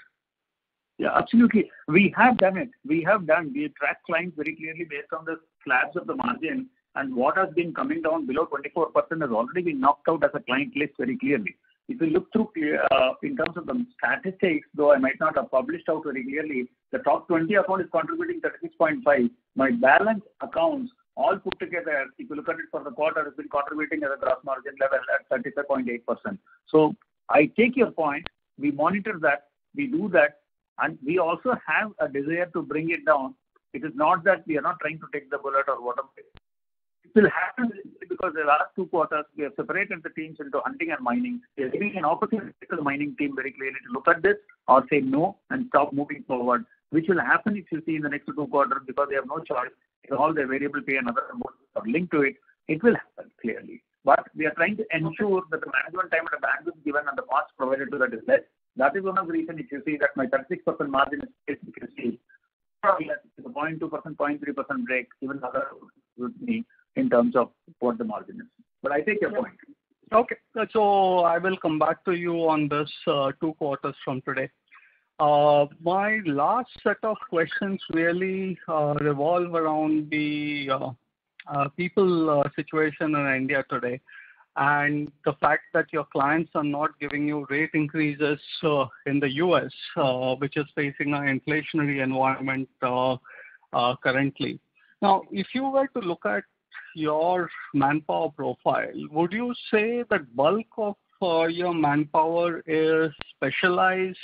Yeah, absolutely. We have done it. We have done. We track clients very clearly based on the slabs of the margin, and what has been coming down below twenty-four percent has already been knocked out as a client list very clearly. If you look through uh, in terms of the statistics, though I might not have published out very clearly, the top twenty account is contributing thirty-six point five. My balance accounts all put together, if you look at it for the quarter, has been contributing at a gross margin level at thirty-five point eight percent. So I take your point. We monitor that. We do that. And we also have a desire to bring it down. It is not that we are not trying to take the bullet or whatever. It will happen because the last two quarters we have separated the teams into hunting and mining. We are giving an opportunity to the mining team very clearly to look at this or say no and stop moving forward, which will happen if you see in the next two quarters because they have no choice. All their variable pay and other amounts are linked to it. It will happen clearly. But we are trying to ensure that the management time and the bandwidth given and the cost provided to that is less. That is one of the reasons if you see that my thirty-six percent margin is, you can see, it's a zero point two percent, zero point three percent break, even other with me in terms of what the margin is. But I take your yeah. point. Okay, so I will come back to you on this uh, two quarters from today. Uh, my last set of questions really uh, revolve around the uh, uh, people uh, situation in India today. And the fact that your clients are not giving you rate increases uh, in the U S, uh, which is facing an inflationary environment uh, uh, currently. Now, if you were to look at your manpower profile, would you say that bulk of uh, your manpower is specialized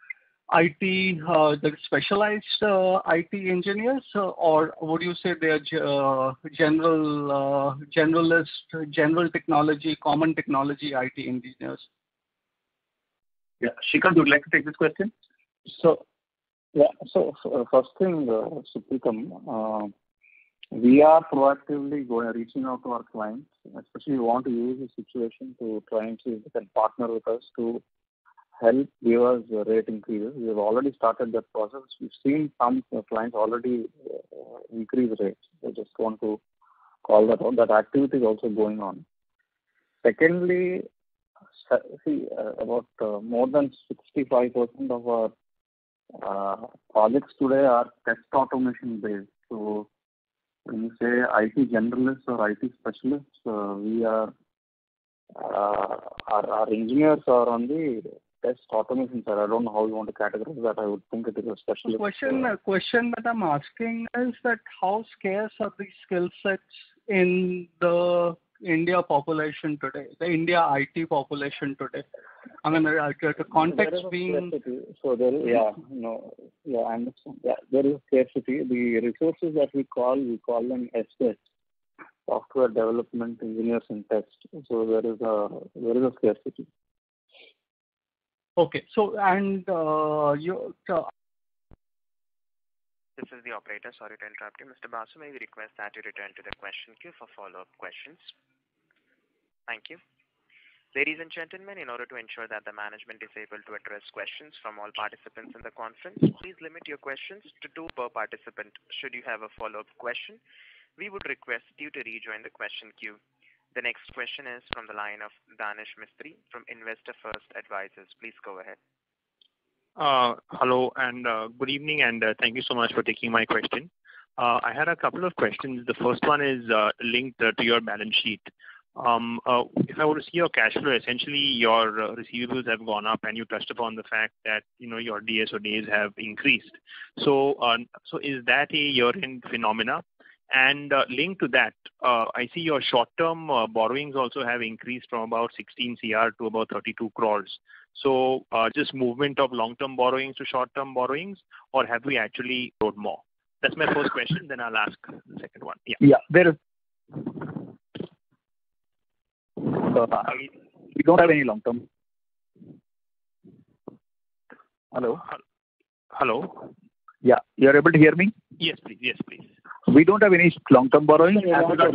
I T, uh, the specialized uh, I T engineers, uh, or would you say they are uh, general, uh, generalist, general technology, common technology I T engineers? Yeah, Shrikant, would you like to take this question? So, yeah. So, so first thing, uh, Suprikam, uh, we are proactively going reaching out to our clients, especially we want to use the situation to try and see if they can partner with us to help give us rate increases. We have already started that process. We've seen some clients already uh, increase rates. I just want to call that out. That activity is also going on. Secondly, see, uh, about uh, more than sixty-five percent of our uh, projects today are test automation based. So when you say I T generalists or I T specialists, uh, we are, uh, our, our engineers are on the test automation, sir. I don't know how you want to categorize that. I would think it is a specialist. The question, uh, question that I'm asking is that how scarce are these skill sets in the India population today, the India I T population today? I mean, uh, the context being... Scarcity. So there is, yeah, no, yeah, I understand. Yeah, there is scarcity. The resources that we call, we call them S T E S, software development engineers in test. So there is a there is a scarcity. Okay. So, and uh, you... Uh, This is the operator. Sorry to interrupt you. Mister Basu, may we request that you return to the question queue for follow-up questions. Thank you. Ladies and gentlemen, in order to ensure that the management is able to address questions from all participants in the conference, please limit your questions to two per participant. Should you have a follow-up question, we would request you to rejoin the question queue. The next question is from the line of Danish Mistry from Investor First Advisors. Please go ahead. Uh, hello and uh, good evening, and uh, thank you so much for taking my question. Uh, I had a couple of questions. The first one is uh, linked uh, to your balance sheet. Um, uh, if I were to see your cash flow, essentially your uh, receivables have gone up, and you touched upon the fact that you know your D S O days have increased. So, uh, so is that a year-end phenomena? And uh, linked to that, uh, I see your short-term uh, borrowings also have increased from about sixteen crores to about thirty-two crores. So, uh, just movement of long-term borrowings to short-term borrowings, or have we actually borrowed more? That's my first question. Then I'll ask the second one. Yeah. Yeah. There is. Uh, we don't have any long-term. Hello. Hello. Yeah. You are able to hear me? Yes, please. Yes, please. We don't have any long-term borrowing. As regards,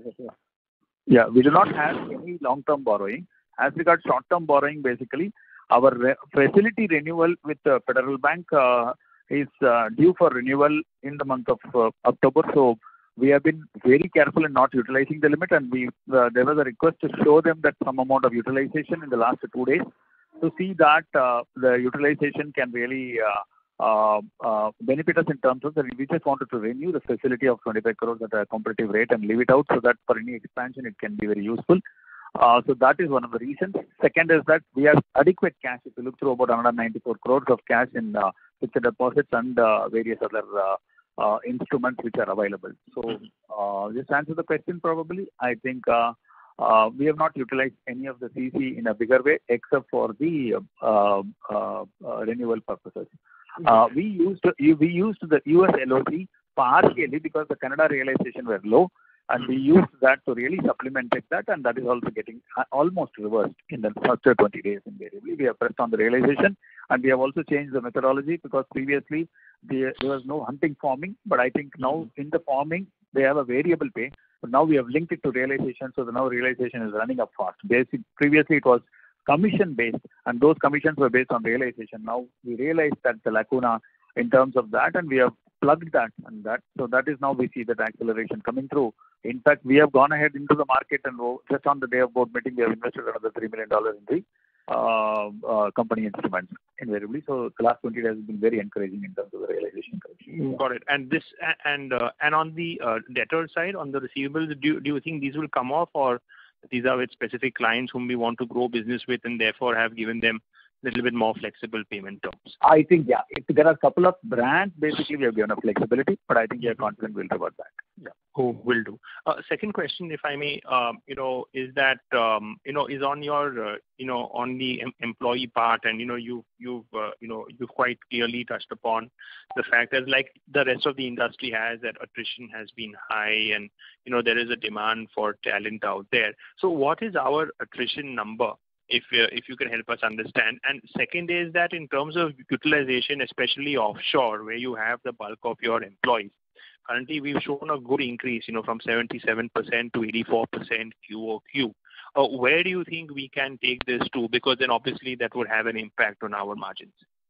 yeah, we do not have any long-term borrowing. As regards short-term borrowing, basically, our re- facility renewal with the Federal Bank uh, is uh, due for renewal in the month of uh, October. So we have been very careful in not utilizing the limit, and we uh, there was a request to show them that some amount of utilization in the last two days to see that uh, the utilization can really uh, uh, uh, benefit us in terms of that we just wanted to renew the facility of twenty-five crores at a competitive rate and leave it out so that for any expansion it can be very useful. Uh, so that is one of the reasons. Second is that we have adequate cash. If you look through about one hundred ninety-four crores of cash in uh, fixed deposits and uh, various other uh, uh, instruments which are available. So uh, just answer the question probably. I think uh, uh, we have not utilized any of the C C in a bigger way except for the uh, uh, uh, renewal purposes. Uh, we used we used the U S L O C partially because the Canada realization were low. And we used that to really supplement that, and that is also getting almost reversed in the first twenty days invariably. We have pressed on the realization, and we have also changed the methodology because previously there, there was no hunting farming, but I think now in the farming they have a variable pay, but now we have linked it to realization, so the now realization is running up fast. Basic, previously it was commission based, and those commissions were based on realization. Now we realized that the lacuna in terms of that, and we have plugged that and that. So that is now we see that acceleration coming through. In fact, we have gone ahead into the market and just on the day of board meeting, we have invested another three million dollars in the uh, uh, company instruments invariably. So the last twenty days has been very encouraging in terms of the realization. Got it. And this and uh, and on the uh, debtor side, on the receivables, do you, do you think these will come off, or these are with specific clients whom we want to grow business with and therefore have given them a little bit more flexible payment terms? I think, yeah, if there are a couple of brands, basically we have given a flexibility, but I think we are confident we'll revert back. Yeah. Oh, will do. Uh, second question, if I may, um, you know, is that, um, you know, is on your, uh, you know, on the em- employee part, and, you know, you, you've, uh, you know, you've quite clearly touched upon the fact that like the rest of the industry has, that attrition has been high and, you know, there is a demand for talent out there. So what is our attrition number? If uh, if you can help us understand. And second is that in terms of utilization, especially offshore, where you have the bulk of your employees, currently we've shown a good increase, you know, from seventy-seven percent to eighty-four percent Q O Q. Uh, where do you think we can take this to? Because then obviously that would have an impact on our margins.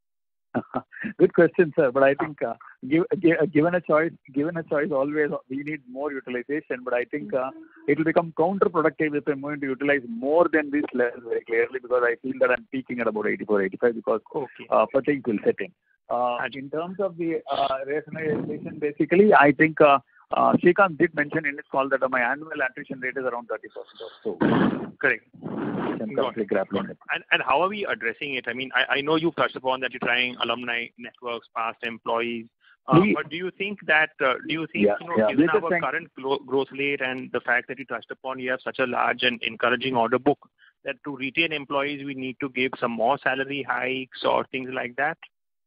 Good question, sir. But I think uh, give, give, given a choice, given a choice, always we need more utilization. But I think uh, it will become counterproductive if I'm going to utilize more than this level very clearly, because I feel that I'm peaking at about eighty-four, eighty-five because okay. uh, fatigue will set in. Uh, in terms of the uh, rationalization, basically, I think uh, uh, Srikanth did mention in his call that uh, my annual attrition rate is around thirty percent or so. Correct. I'm currently grappling it. And, and how are we addressing it? I mean, I, I know you've touched upon that you're trying alumni networks, past employees. Uh, We- but do you think that, uh, do you think, Yeah, you know, yeah. given This is our saying- current gro- growth rate and the fact that you touched upon, you have such a large and encouraging order book, that to retain employees, we need to give some more salary hikes or things like that?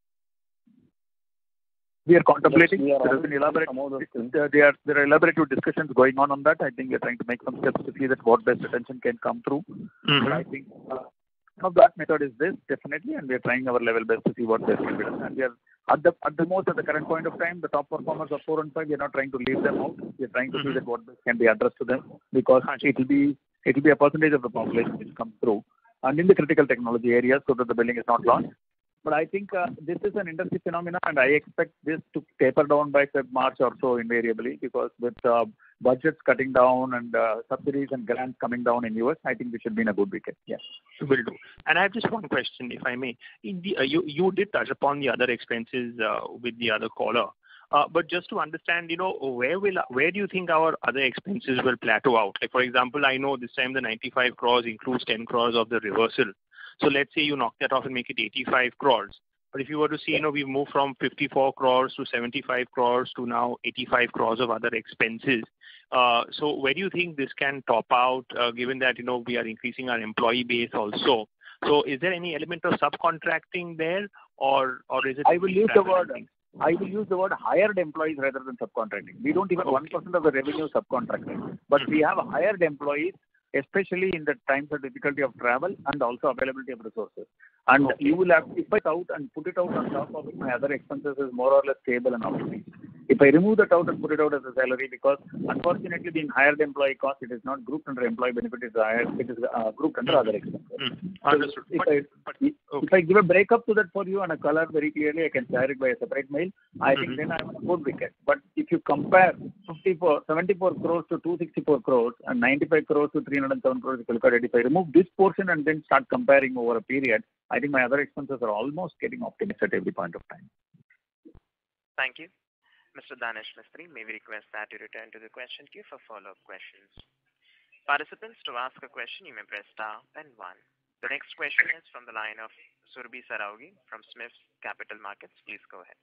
We are contemplating. Yes, we are there, is already an elaborate, some of those things. there, there are, there are elaborative discussions going on on that. I think we are trying to make some steps to see that what best attention can come through. But I think uh, one of that method is this, definitely, and we are trying our level best to see what best can be done. And we are, at the, at the most, at the current point of time, the top performers of four and five, we are not trying to leave them out. We are trying to see that what best can be addressed to them, because it will be, it will be a percentage of the population which comes through, and in the critical technology areas, so that the building is not lost. But I think uh, this is an industry phenomenon, and I expect this to taper down by February, March or so invariably, because with uh, budgets cutting down and uh, subsidies and grants coming down in U S, I think we should be in a good wicket. Yes. Will do. And I have just one question, if I may. In the, uh, you, you did touch upon the other expenses uh, with the other caller. Uh, but just to understand, you know, where will where do you think our other expenses will plateau out? Like, for example, I know this time the ninety-five crores includes ten crores of the reversal. So let's say you knock that off and make it eighty-five crores. But if you were to see, you know, we've moved from fifty-four crores to seventy-five crores to now eighty-five crores of other expenses. Uh, so where do you think this can top out, uh, given that, you know, we are increasing our employee base also? So is there any element of subcontracting there, or or is it? I will use the word. I will use the word hired employees rather than subcontracting. We don't even one okay. percent of the revenue subcontracting, but we have hired employees, especially in the times of difficulty of travel and also availability of resources. And okay. you will have, if I out and put it out on top of it, my other expenses is more or less stable and optimized. If I remove that out and put it out as a salary, because unfortunately being hired employee cost, it is not grouped under employee benefit, it is, hired, it is uh, grouped under other expenses. Mm-hmm. Understood. So if, but, I, but, if, okay. if I give a breakup to that for you and a color very clearly, I can share it by a separate mail. I mm-hmm. think then I'm on a good wicket. But if you compare fifty-four, seventy-four crores to two hundred sixty-four crores and ninety-five crores to three hundred seven crores, if I remove this portion and then start comparing over a period, I think my other expenses are almost getting optimized at every point of time. Thank you. Mister Danish Mistry, may we request that you return to the question queue for follow-up questions. Participants, to ask a question, you may press star and one. The next question is from the line of Surbhi Saraugi from Smith's Capital Markets. Please go ahead.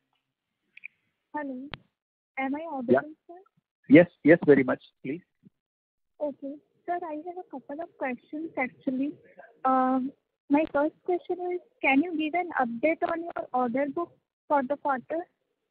Hello. Am I audible, yeah. sir? Yes, yes, very much, please. Okay. Sir, I have a couple of questions actually. Um, my first question is, can you give an update on your order book for the quarter?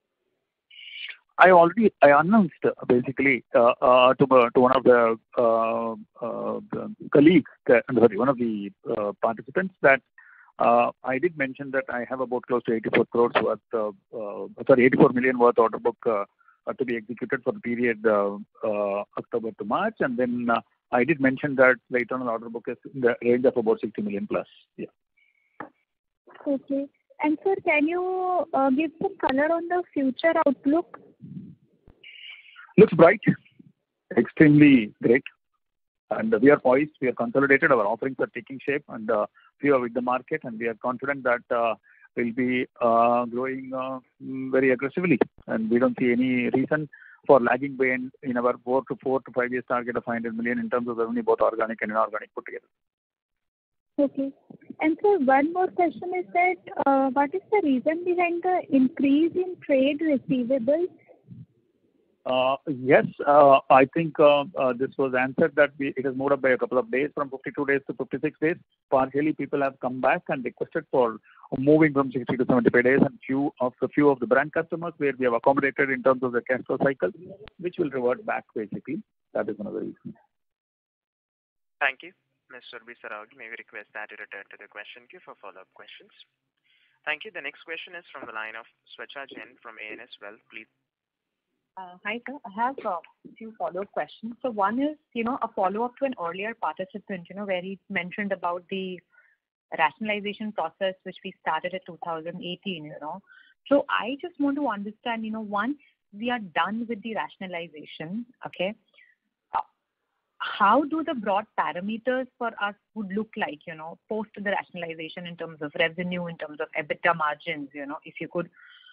I already I announced uh, basically uh, uh, to uh, to one of the uh, uh, colleagues, uh, sorry, one of the uh, participants that uh, I did mention that I have about close to eighty-four crores worth, uh, uh, sorry, eighty-four million worth order book uh, uh, to be executed for the period uh, uh, October to March, and then uh, I did mention that the internal order book is in the range of about sixty million plus. Yeah. Okay. And sir, can you uh, give some color on the future outlook? Looks bright, extremely great, and we are poised. We are consolidated. Our offerings are taking shape, and uh, we are with the market, and we are confident that uh, we'll be uh, growing uh, very aggressively, and we don't see any reason for lagging behind in our four to four to five years target of five hundred million in terms of revenue, both organic and inorganic put together. Okay. And sir, one more question is that uh, what is the reason behind the increase in trade receivables? Uh, yes, uh, I think uh, uh, this was answered that we, it has moved up by a couple of days from fifty-two days to fifty-six days. Partially, people have come back and requested for moving from sixty to seventy-five days, and few of the few of the brand customers where we have accommodated in terms of the cash flow cycle, which will revert back basically. That is one of the reasons. Thank you. Mister B. Saraugi, may we request that you return to the question queue for follow-up questions. Thank you. The next question is from the line of Swacha Jain from A N S Wealth. Please. Uh, hi, sir. I have a few follow-up questions. So one is, you know, a follow-up to an earlier participant, you know, where he mentioned about the rationalization process, which we started in two thousand eighteen, you know. So I just want to understand, you know, once we are done with the rationalization, okay, uh, how do the broad parameters for us would look like, you know, post the rationalization in terms of revenue, in terms of EBITDA margins, you know, if you could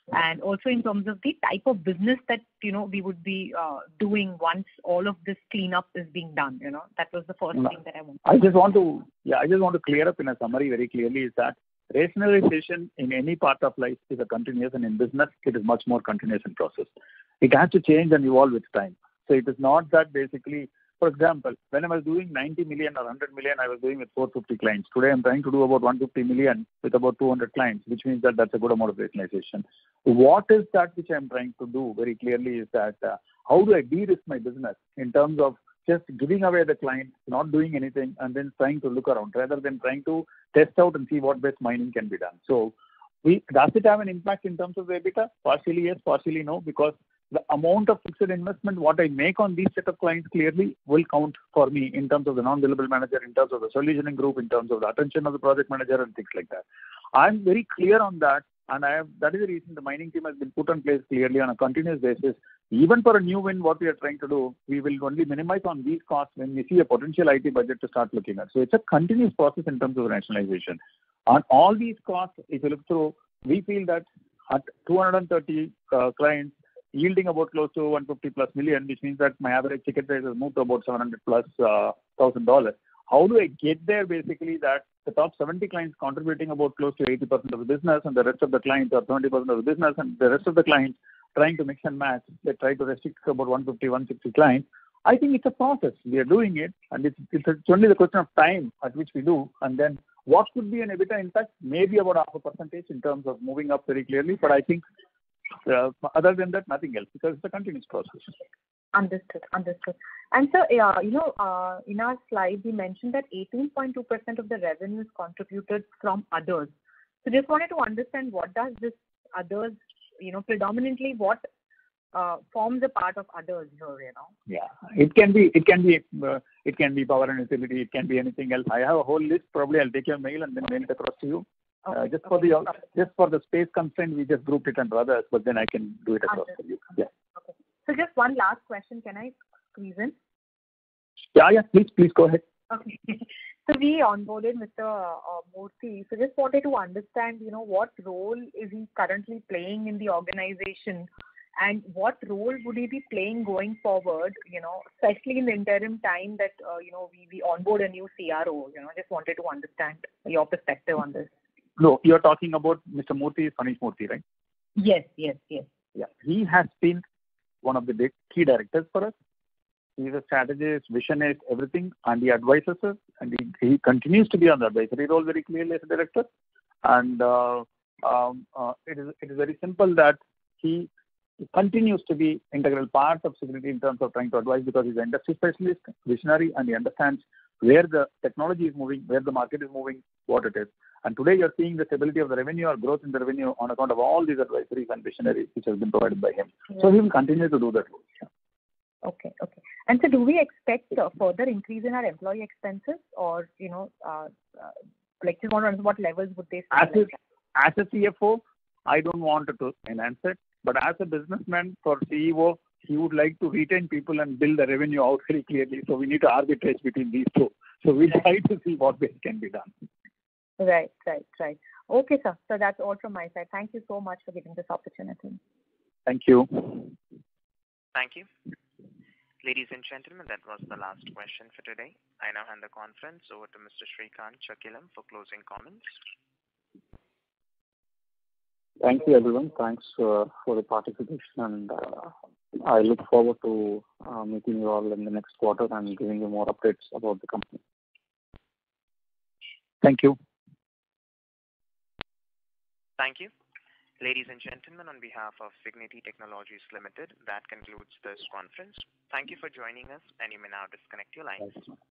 and also in terms of the type of business that, you know, we would be uh, doing once all of this cleanup is being done, you know. That was the first No. thing that I wanted. I just want to, yeah, I just want to clear up in a summary very clearly is that rationalization in any part of life is a continuous, and in business, it is much more continuous in process. It has to change and evolve with time. So it is not that basically, for example, when I was doing ninety million or one hundred million, I was doing with four hundred fifty clients. Today, I'm trying to do about one hundred fifty million with about two hundred clients, which means that that's a good amount of rationalization. What is that which I'm trying to do very clearly is that uh, how do I de-risk my business in terms of just giving away the client, not doing anything, and then trying to look around rather than trying to test out and see what best mining can be done. So, we does it have an impact in terms of the EBITDA? Partially yes, partially no, because the amount of fixed investment what I make on these set of clients clearly will count for me in terms of the non-billable manager, in terms of the solutioning group, in terms of the attention of the project manager and things like that. I'm very clear on that, and I have, that is the reason the mining team has been put in place clearly on a continuous basis. Even for a new win, what we are trying to do, we will only minimize on these costs when we see a potential I T budget to start looking at. So it's a continuous process in terms of rationalization. On all these costs, if you look through, we feel that at two hundred thirty uh, clients, yielding about close to one hundred fifty plus million, which means that my average ticket price has moved to about seven hundred plus uh, thousand dollars. How do I get there? Basically, that the top seventy clients contributing about close to eighty percent of the business, and the rest of the clients are seventy percent of the business, and the rest of the clients trying to mix and match. They try to restrict to about one hundred fifty, one hundred sixty clients. I think it's a process. We are doing it, and it's, it's, it's only the question of time at which we do, and then what could be an EBITDA impact? Maybe about half a percentage in terms of moving up very clearly, but I think Uh, other than that, nothing else, because it's a continuous process. Understood. Understood. And so, uh, you know, uh, in our slide, we mentioned that eighteen point two percent of the revenue is contributed from others. So just wanted to understand what does this others, you know, predominantly what uh, forms a part of others here, you know? Yeah, it can be, it can be, uh, it can be power and utility, it can be anything else. I have a whole list. Probably I'll take your mail and then mail it across to you. Okay. Uh, just for okay. the just for the space constraint, we just grouped it under others, but then I can do it across for you. Yeah. Okay. So just one last question. Can I squeeze in? Yeah, yeah. Please, please go ahead. Okay. So we onboarded Mister Uh, Murthy. So just wanted to understand, you know, what role is he currently playing in the organization, and what role would he be playing going forward? You know, especially in the interim time that uh, you know we we onboard a new C R O. You know, just wanted to understand your perspective on this. No, you're talking about Mister Murthy, Panish Murthy, right? Yes, yes, yes. Yeah. He has been one of the big key directors for us. He's a strategist, visionist, everything, and he advises us, and he, he continues to be on the advisory role very clearly as a director. And uh, um, uh, it is it is very simple that he continues to be integral part of Cigniti in terms of trying to advise, because he's an industry specialist, visionary, and he understands where the technology is moving, where the market is moving, what it is. And today you're seeing the stability of the revenue or growth in the revenue on account of all these advisories and visionaries which has been provided by him. Yeah. So he will continue to do that. Yeah. Okay, okay. And so do we expect a further increase in our employee expenses, or, you know, uh, uh, like just want to understand what levels would they as like a, as a C F O, I don't want to enhance it, but as a businessman for C E O, he would like to retain people and build the revenue out very clearly. So we need to arbitrage between these two. So we try to see what best can be done. Right, right, right. Okay, sir. So that's all from my side. Thank you so much for giving this opportunity. Thank you. Thank you. Ladies and gentlemen, that was the last question for today. I now hand the conference over to Mister Srikanth Chakhilam for closing comments. Thank you, everyone. Thanks uh, for the participation, and uh, I look forward to uh, meeting you all in the next quarter and giving you more updates about the company. Thank you. Thank you. Ladies and gentlemen, on behalf of Cigniti Technologies Limited, that concludes this conference. Thank you for joining us, and you may now disconnect your lines.